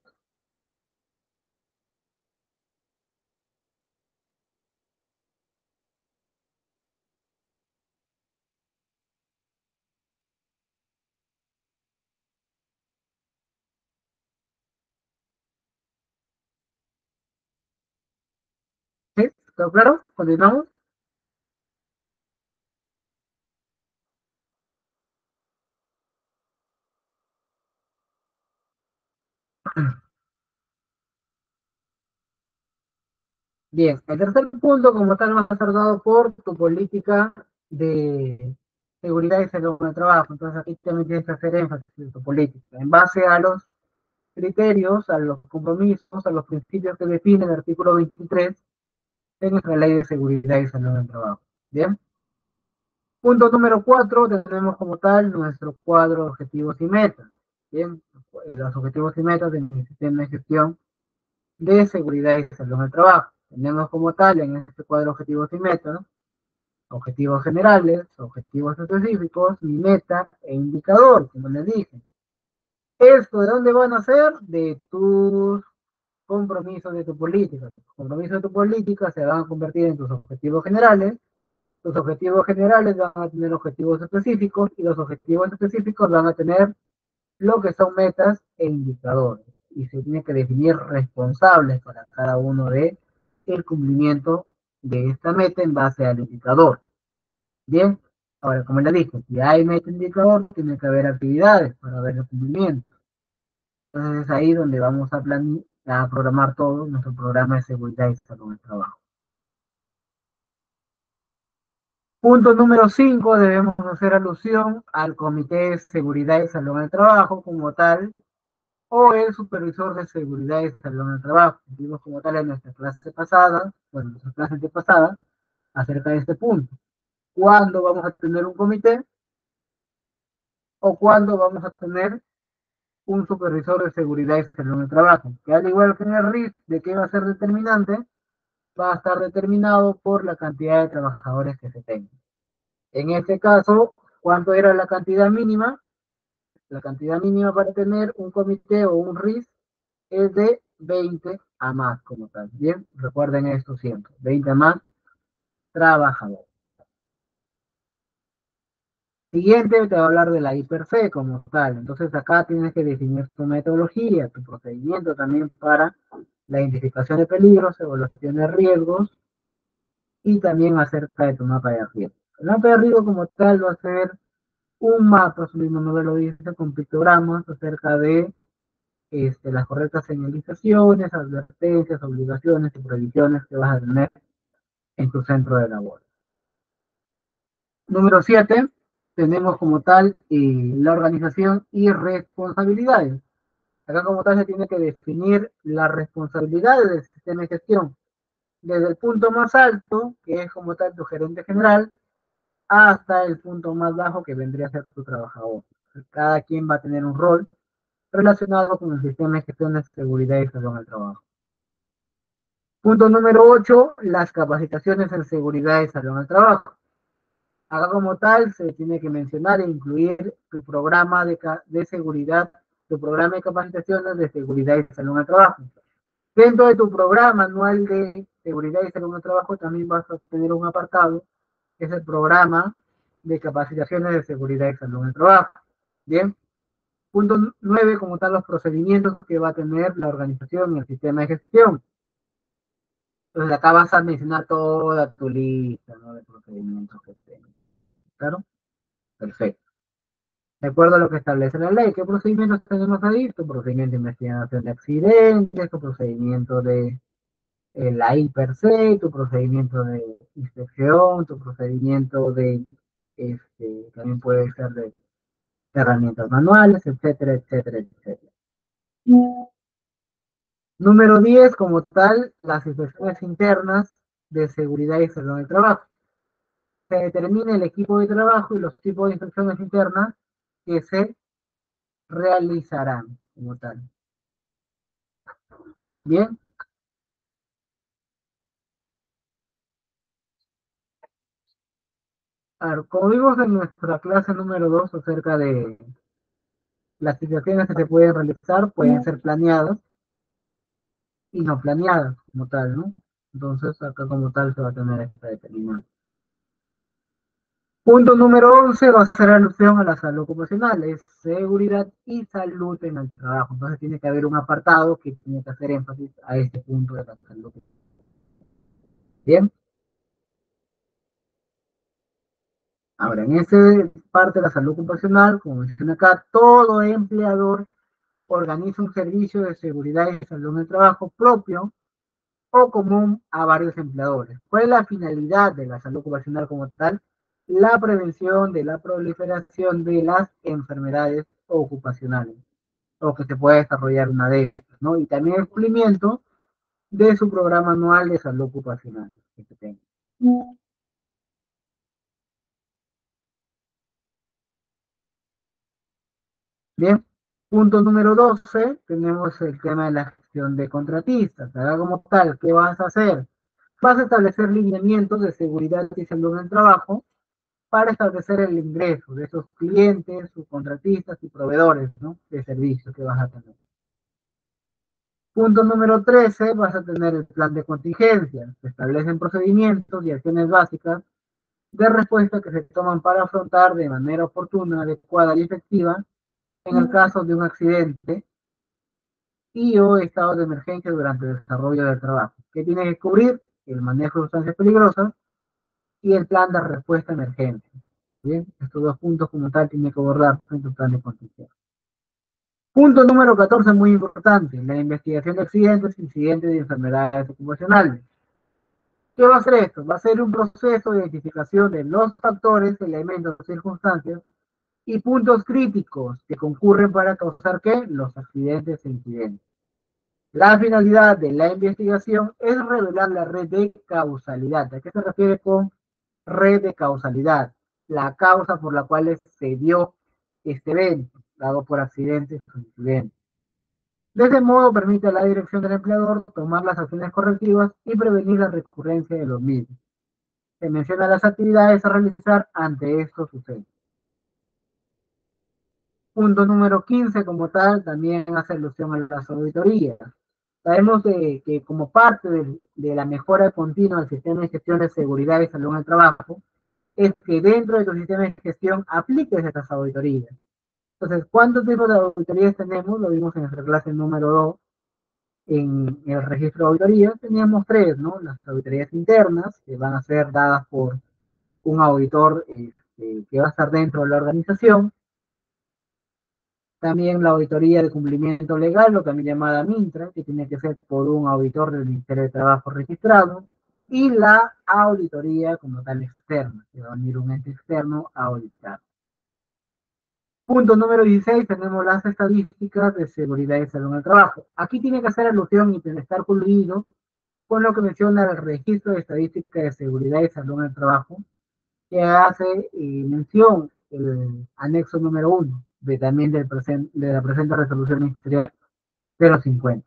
¿Sí? ¿Todo claro? ¿Continuamos? Bien, el tercer punto como tal va a estar dado por tu política de seguridad y salud en el trabajo. Entonces aquí también tienes que hacer énfasis en tu política. En base a los criterios, a los compromisos, a los principios que define el artículo 23 de nuestra ley de seguridad y salud en el trabajo. Bien. Punto número 4, tenemos como tal nuestro cuadro de objetivos y metas. Bien, los objetivos y metas del sistema de gestión de seguridad y salud en el trabajo. Tenemos como tal en este cuadro objetivos y metas, objetivos generales, objetivos específicos, y meta e indicador, como les dije. ¿Esto de dónde van a ser? De tus compromisos de tu política. Tus compromisos de tu política se van a convertir en tus objetivos generales. Tus objetivos generales van a tener objetivos específicos y los objetivos específicos van a tener lo que son metas e indicadores. Y se tiene que definir responsables para cada uno de el cumplimiento de esta meta en base al indicador. Bien, ahora como le dije, si hay meta e indicador, tiene que haber actividades para ver el cumplimiento. Entonces es ahí donde vamos a programar todo nuestro programa de seguridad y salud en el trabajo. Punto número 5, debemos hacer alusión al Comité de Seguridad y Salud en el Trabajo como tal, o el Supervisor de Seguridad y Salud en el Trabajo. Vimos como tal en nuestra clase pasada, bueno, en nuestra clase antepasada, acerca de este punto. ¿Cuándo vamos a tener un comité o cuándo vamos a tener un supervisor de seguridad y salud en el trabajo? Que al igual que en el RIF, ¿de qué va a ser determinante? Va a estar determinado por la cantidad de trabajadores que se tengan. En este caso, ¿cuánto era la cantidad mínima? La cantidad mínima para tener un comité o un RIS es de 20 a más como tal. Bien, recuerden esto siempre, 20 a más trabajadores. Siguiente, te va a hablar de la hiper-C como tal. Entonces acá tienes que definir tu metodología, tu procedimiento también para la identificación de peligros, evaluación de riesgos y también acerca de tu mapa de riesgo. El mapa de riesgo como tal va a ser un mapa, su mismo nombre lo dice, con pictogramas acerca de las correctas señalizaciones, advertencias, obligaciones y prohibiciones que vas a tener en tu centro de labor. Número 7, tenemos como tal la organización y responsabilidades. Acá como tal se tiene que definir las responsabilidades del sistema de gestión, desde el punto más alto, que es como tal tu gerente general, hasta el punto más bajo que vendría a ser tu trabajador. Cada quien va a tener un rol relacionado con el sistema de gestión de seguridad y salud en el trabajo. Punto número 8, las capacitaciones en seguridad y salud en el trabajo. Acá como tal se tiene que mencionar e incluir tu programa de seguridad, tu programa de capacitaciones de seguridad y salud en el trabajo. Dentro de tu programa anual de seguridad y salud en el trabajo también vas a tener un apartado, que es el programa de capacitaciones de seguridad y salud en el trabajo. Bien. Punto 9, como tal, los procedimientos que va a tener la organización y el sistema de gestión. Entonces acá vas a mencionar toda tu lista, ¿no? De procedimientos que tengas. ¿Claro? Perfecto. De acuerdo a lo que establece la ley, ¿qué procedimientos tenemos ahí? Tu procedimiento de investigación de accidentes, tu procedimiento de la I per se, tu procedimiento de inspección, tu procedimiento de, también puede ser de herramientas manuales, etcétera, etcétera, etcétera. Número 10 como tal, las inspecciones internas de seguridad y salud del trabajo. Se determina el equipo de trabajo y los tipos de inspecciones internas que se realizarán como tal. Bien, a ver, como vimos en nuestra clase número 2 acerca Las situaciones que se pueden realizar pueden ser planeadas y no planeadas como tal, ¿no? Entonces, acá como tal se va a tener esta determinante. Punto número 11 va a ser alusión a la salud ocupacional, es seguridad y salud en el trabajo. Entonces tiene que haber un apartado que tiene que hacer énfasis a este punto de la salud. Bien, ahora en esta parte de la salud ocupacional, como menciona acá, todo empleador organiza un servicio de seguridad y salud en el trabajo propio o común a varios empleadores. ¿Cuál es la finalidad de la salud ocupacional como tal? La prevención de la proliferación de las enfermedades ocupacionales o que se pueda desarrollar una de ellas, ¿no? Y también el cumplimiento de su programa anual de salud ocupacional que se tenga. Bien, punto número 12, tenemos el tema de la gestión de contratistas. Ahora como tal, ¿qué vas a hacer? Vas a establecer lineamientos de seguridad y salud en el trabajo para establecer el ingreso de esos clientes, subcontratistas y proveedores, ¿no?, de servicios que vas a tener. Punto número 13, vas a tener el plan de contingencia. Se establecen procedimientos y acciones básicas de respuesta que se toman para afrontar de manera oportuna, adecuada y efectiva en el caso de un accidente y o estado de emergencia durante el desarrollo del trabajo. ¿Qué tiene que cubrir? El manejo de sustancias peligrosas y el plan de respuesta a emergencia. Bien, estos dos puntos como tal tiene que abordar en tu plan de contingencia. Punto número 14, muy importante, la investigación de accidentes, incidentes y enfermedades ocupacionales. ¿Qué va a hacer esto? Va a ser un proceso de identificación de los factores, elementos, circunstancias y puntos críticos que concurren para causar ¿qué? Los accidentes e incidentes. La finalidad de la investigación es revelar la red de causalidad. ¿A qué se refiere con red de causalidad? La causa por la cual se dio este evento, dado por accidentes o incidentes. De ese modo permite a la dirección del empleador tomar las acciones correctivas y prevenir la recurrencia de los mismos. Se menciona las actividades a realizar ante estos sucesos. Punto número 15, como tal, también hace alusión a las auditorías. Sabemos que como parte de la mejora continua del sistema de gestión de seguridad y salud en el trabajo, es que dentro de tu sistema de gestión apliques estas auditorías. Entonces, ¿cuántos tipos de auditorías tenemos? Lo vimos en nuestra clase número 2, en el registro de auditorías. Teníamos tres, ¿no? Las auditorías internas, que van a ser dadas por un auditor que va a estar dentro de la organización. También la auditoría de cumplimiento legal, o también llamada MINTRA, que tiene que ser por un auditor del Ministerio de Trabajo registrado. Y la auditoría como tal externa, que va a venir un ente externo a auditar. Punto número 16, tenemos las estadísticas de seguridad y salud en el trabajo. Aquí tiene que hacer alusión y tiene que estar coludido con lo que menciona el registro de estadísticas de seguridad y salud en el trabajo, que hace mención el anexo número 1 de, también de la presente resolución ministerial 050.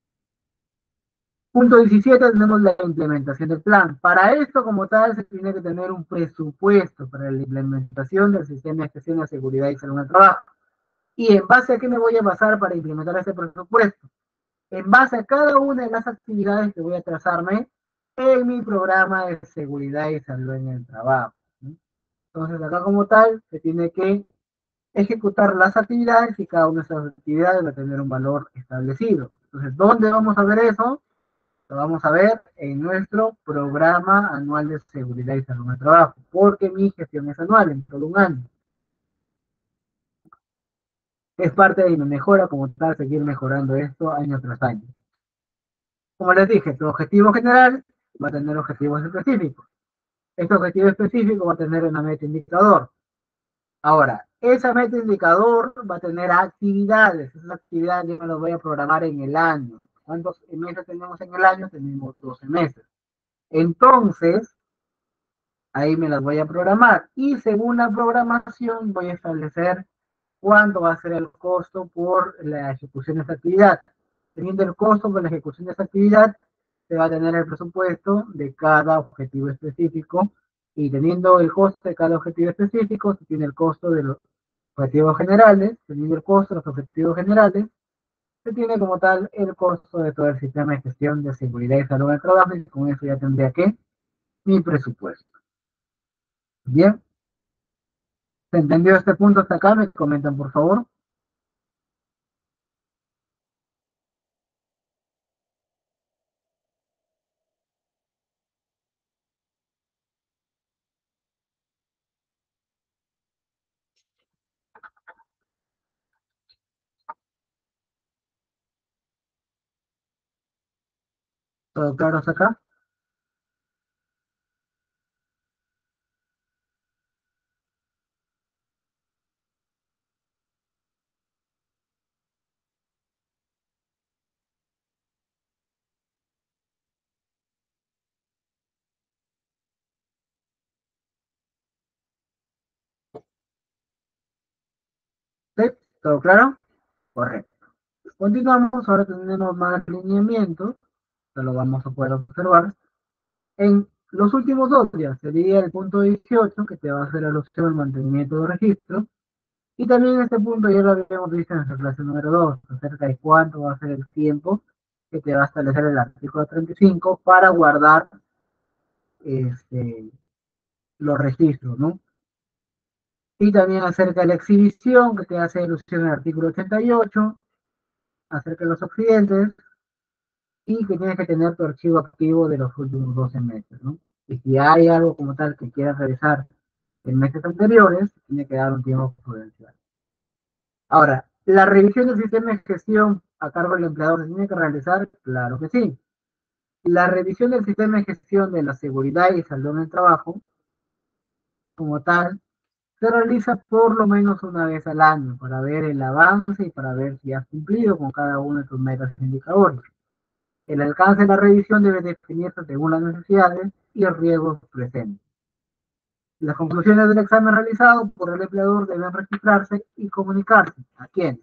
Punto 17, tenemos la implementación del plan. Para esto, como tal, se tiene que tener un presupuesto para la implementación del sistema de gestión de seguridad y salud en el trabajo. ¿Y en base a qué me voy a basar para implementar ese presupuesto? En base a cada una de las actividades que voy a trazarme en mi programa de seguridad y salud en el trabajo. Entonces, acá como tal, se tiene que ejecutar las actividades y cada una de esas actividades va a tener un valor establecido. Entonces, ¿dónde vamos a ver eso? Lo vamos a ver en nuestro programa anual de seguridad y salud en el trabajo, porque mi gestión es anual, en todo un año. Es parte de mi mejora como tal, seguir mejorando esto año tras año. Como les dije, tu objetivo general va a tener objetivos específicos. Este objetivo específico va a tener una meta indicador. Ahora, esa meta indicador va a tener actividades. Esas actividades yo me las voy a programar en el año. ¿Cuántos meses tenemos en el año? Tenemos 12 meses. Entonces, ahí me las voy a programar. Y según la programación voy a establecer cuánto va a ser el costo por la ejecución de esa actividad. Teniendo el costo por la ejecución de esa actividad, se va a tener el presupuesto de cada objetivo específico y teniendo el costo de cada objetivo específico, se tiene el costo de los objetivos generales, se mide el costo de los objetivos generales, se tiene como tal el costo de todo el sistema de gestión de seguridad y salud en el trabajo, y con eso ya tendría que mi presupuesto. Bien, ¿se entendió este punto hasta acá? Me comentan, por favor. ¿Todo claro hasta acá? ¿Sí? ¿Todo claro? Correcto. Continuamos, ahora tenemos más lineamientos, que lo vamos a poder observar. En los últimos dos días sería el punto 18, que te va a hacer alusión al mantenimiento de registro. Y también este punto ya lo habíamos visto en la clase número 2, acerca de cuánto va a ser el tiempo que te va a establecer el artículo 35 para guardar este, los registros, ¿no? Y también acerca de la exhibición, que te hace alusión al artículo 88, acerca de los accidentes, y que tienes que tener tu archivo activo de los últimos 12 meses, ¿no? Y si hay algo como tal que quieras realizar en meses anteriores, tiene que dar un tiempo prudencial. Ahora, ¿la revisión del sistema de gestión a cargo del empleador se tiene que realizar? Claro que sí. La revisión del sistema de gestión de la seguridad y salud en el trabajo, como tal, se realiza por lo menos una vez al año para ver el avance y para ver si has cumplido con cada uno de tus metas e indicadores. El alcance de la revisión debe definirse según las necesidades y el riesgo presente. Las conclusiones del examen realizado por el empleador deben registrarse y comunicarse. ¿A quién?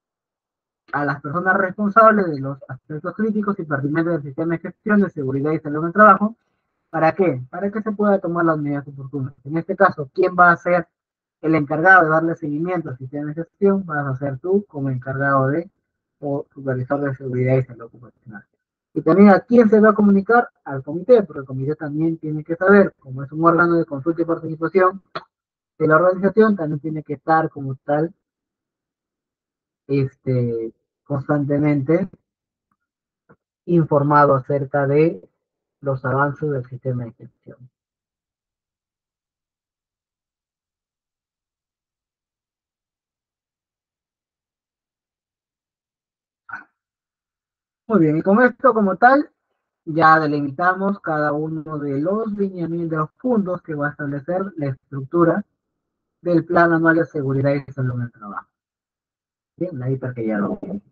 A las personas responsables de los aspectos críticos y pertinentes del sistema de gestión de seguridad y salud en el trabajo. ¿Para qué? Para que se pueda tomar las medidas oportunas. En este caso, ¿quién va a ser el encargado de darle seguimiento al sistema de gestión? Vas a ser tú como encargado de o supervisor de seguridad y salud ocupacional. Y también a quién se va a comunicar al comité, porque el comité también tiene que saber, como es un órgano de consulta y participación de la organización, también tiene que estar como tal constantemente informado acerca de los avances del sistema de gestión. Muy bien, y con esto como tal, ya delimitamos cada uno de los lineamientos, de los puntos que va a establecer la estructura del Plan Anual de Seguridad y Salud en el Trabajo. Bien, la hiper que ya lo tiene.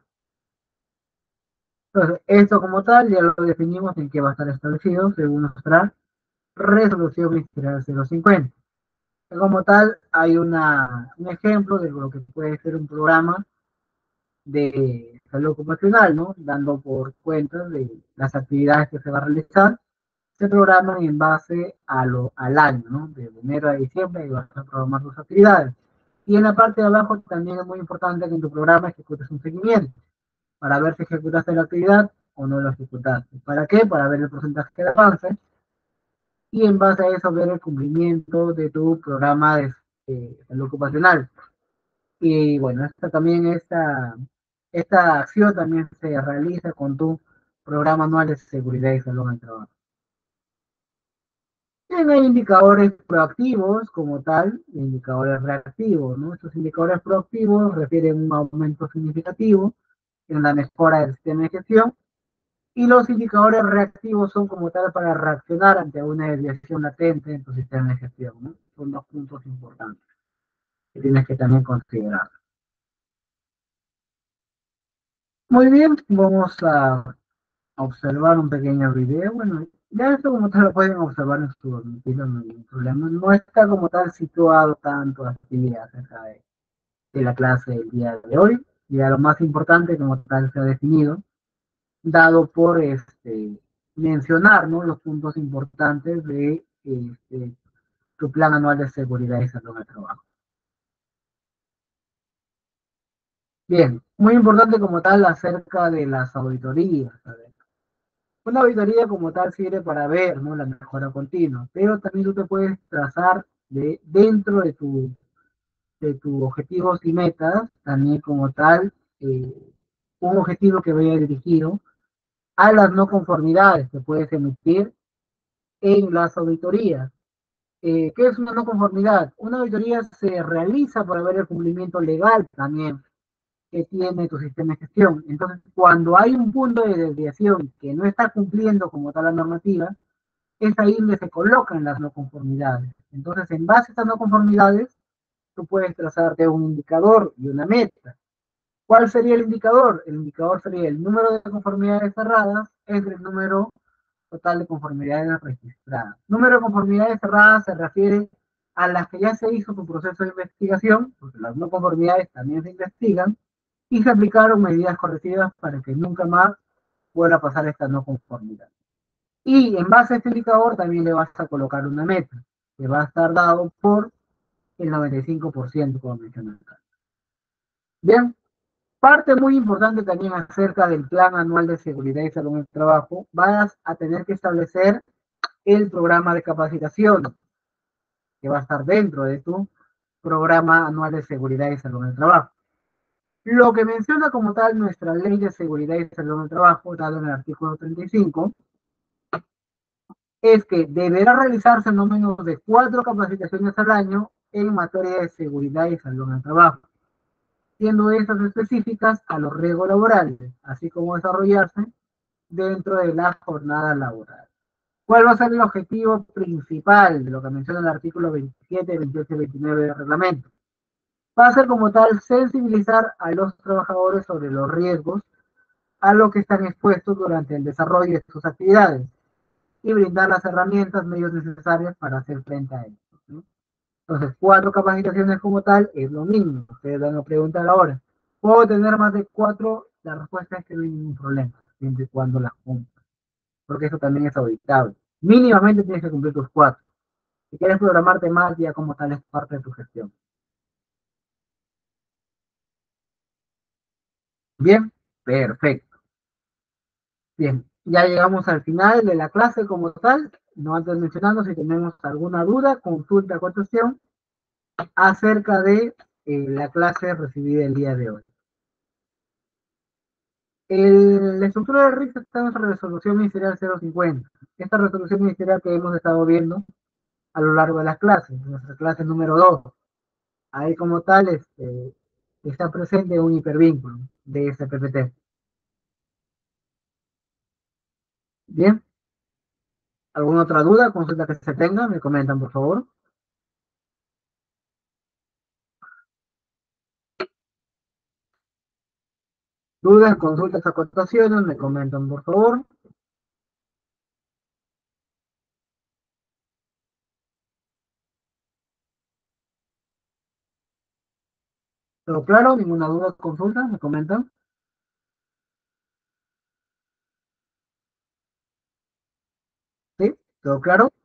Entonces, esto como tal ya lo definimos en qué va a estar establecido según nuestra resolución ministerial 050. Como tal, hay un ejemplo de lo que puede ser un programa de salud ocupacional, ¿no? Dando por cuenta de las actividades que se va a realizar, se programan en base al año, ¿no? De enero a diciembre y vas a programar tus actividades. Y en la parte de abajo también es muy importante que en tu programa ejecutes un seguimiento para ver si ejecutaste la actividad o no lo ejecutaste. ¿Para qué? Para ver el porcentaje de avance y en base a eso ver el cumplimiento de tu programa de salud ocupacional. Y bueno, esta acción también se realiza con tu programa anual de seguridad y salud en el trabajo. Bien, hay indicadores proactivos como tal, e indicadores reactivos, ¿no? Estos indicadores proactivos refieren un aumento significativo en la mejora del sistema de gestión y los indicadores reactivos son como tal para reaccionar ante una desviación latente en tu sistema de gestión, ¿no? Son dos puntos importantes que tienes que también considerar. Muy bien, vamos a observar un pequeño video. Bueno, ya esto como tal lo pueden observar en su domicilio, no hay ningún problema. No está como tal situado tanto así acerca de la clase del día de hoy. Ya lo más importante como tal se ha definido, dado por mencionar, ¿no? Los puntos importantes de tu plan anual de seguridad y salud en el trabajo. Bien, muy importante como tal acerca de las auditorías. A ver, una auditoría como tal sirve para ver, ¿no?, la mejora continua, pero también tú te puedes trazar dentro de tus objetivos y metas, también como tal, un objetivo que vaya dirigido a las no conformidades que puedes emitir en las auditorías. ¿Qué es una no conformidad? Una auditoría se realiza para ver el cumplimiento legal también que tiene tu sistema de gestión. Entonces, cuando hay un punto de desviación que no está cumpliendo como tal la normativa, es ahí donde se colocan las no conformidades. Entonces, en base a estas no conformidades, tú puedes trazarte un indicador y una meta. ¿Cuál sería el indicador? El indicador sería el número de conformidades cerradas entre el número total de conformidades registradas. Número de conformidades cerradas se refiere a las que ya se hizo su proceso de investigación, porque las no conformidades también se investigan, y se aplicaron medidas correctivas para que nunca más vuelva a pasar esta no conformidad. Y en base a este indicador también le vas a colocar una meta, que va a estar dado por el 95%, como mencioné acá. Bien, parte muy importante también acerca del Plan Anual de Seguridad y Salud en el Trabajo, vas a tener que establecer el programa de capacitación que va a estar dentro de tu programa anual de seguridad y salud en el trabajo. Lo que menciona como tal nuestra ley de seguridad y salud en el trabajo, dado en el artículo 35, es que deberá realizarse no menos de 4 capacitaciones al año en materia de seguridad y salud en el trabajo, siendo estas específicas a los riesgos laborales, así como desarrollarse dentro de la jornada laboral. ¿Cuál va a ser el objetivo principal de lo que menciona el artículo 27, 28 y 29 del reglamento? Va a ser como tal sensibilizar a los trabajadores sobre los riesgos a lo que están expuestos durante el desarrollo de sus actividades y brindar las herramientas, medios necesarios para hacer frente a esto, ¿no? Entonces, 4 capacitaciones como tal es lo mínimo. Ustedes van a preguntar ahora, ¿puedo tener más de 4? La respuesta es que no hay ningún problema, siempre y cuando las cumplan, porque eso también es auditable. Mínimamente tienes que cumplir tus 4. Si quieres programarte más, ya como tal es parte de tu gestión. Bien, perfecto. Bien, ya llegamos al final de la clase como tal. No antes mencionando si tenemos alguna duda, consulta o cuestión acerca de la clase recibida el día de hoy. La estructura de RIS está en nuestra resolución ministerial 050. Esta resolución ministerial que hemos estado viendo a lo largo de las clases, nuestra clase número 2. Ahí como tal está presente un hipervínculo de este PPT. Bien, ¿alguna otra duda, consulta que se tenga? Me comentan, por favor. Dudas, consultas, acotaciones, me comentan, por favor. ¿Todo claro? ¿Ninguna duda, consulta? ¿Me comentan? ¿Sí? ¿Todo claro?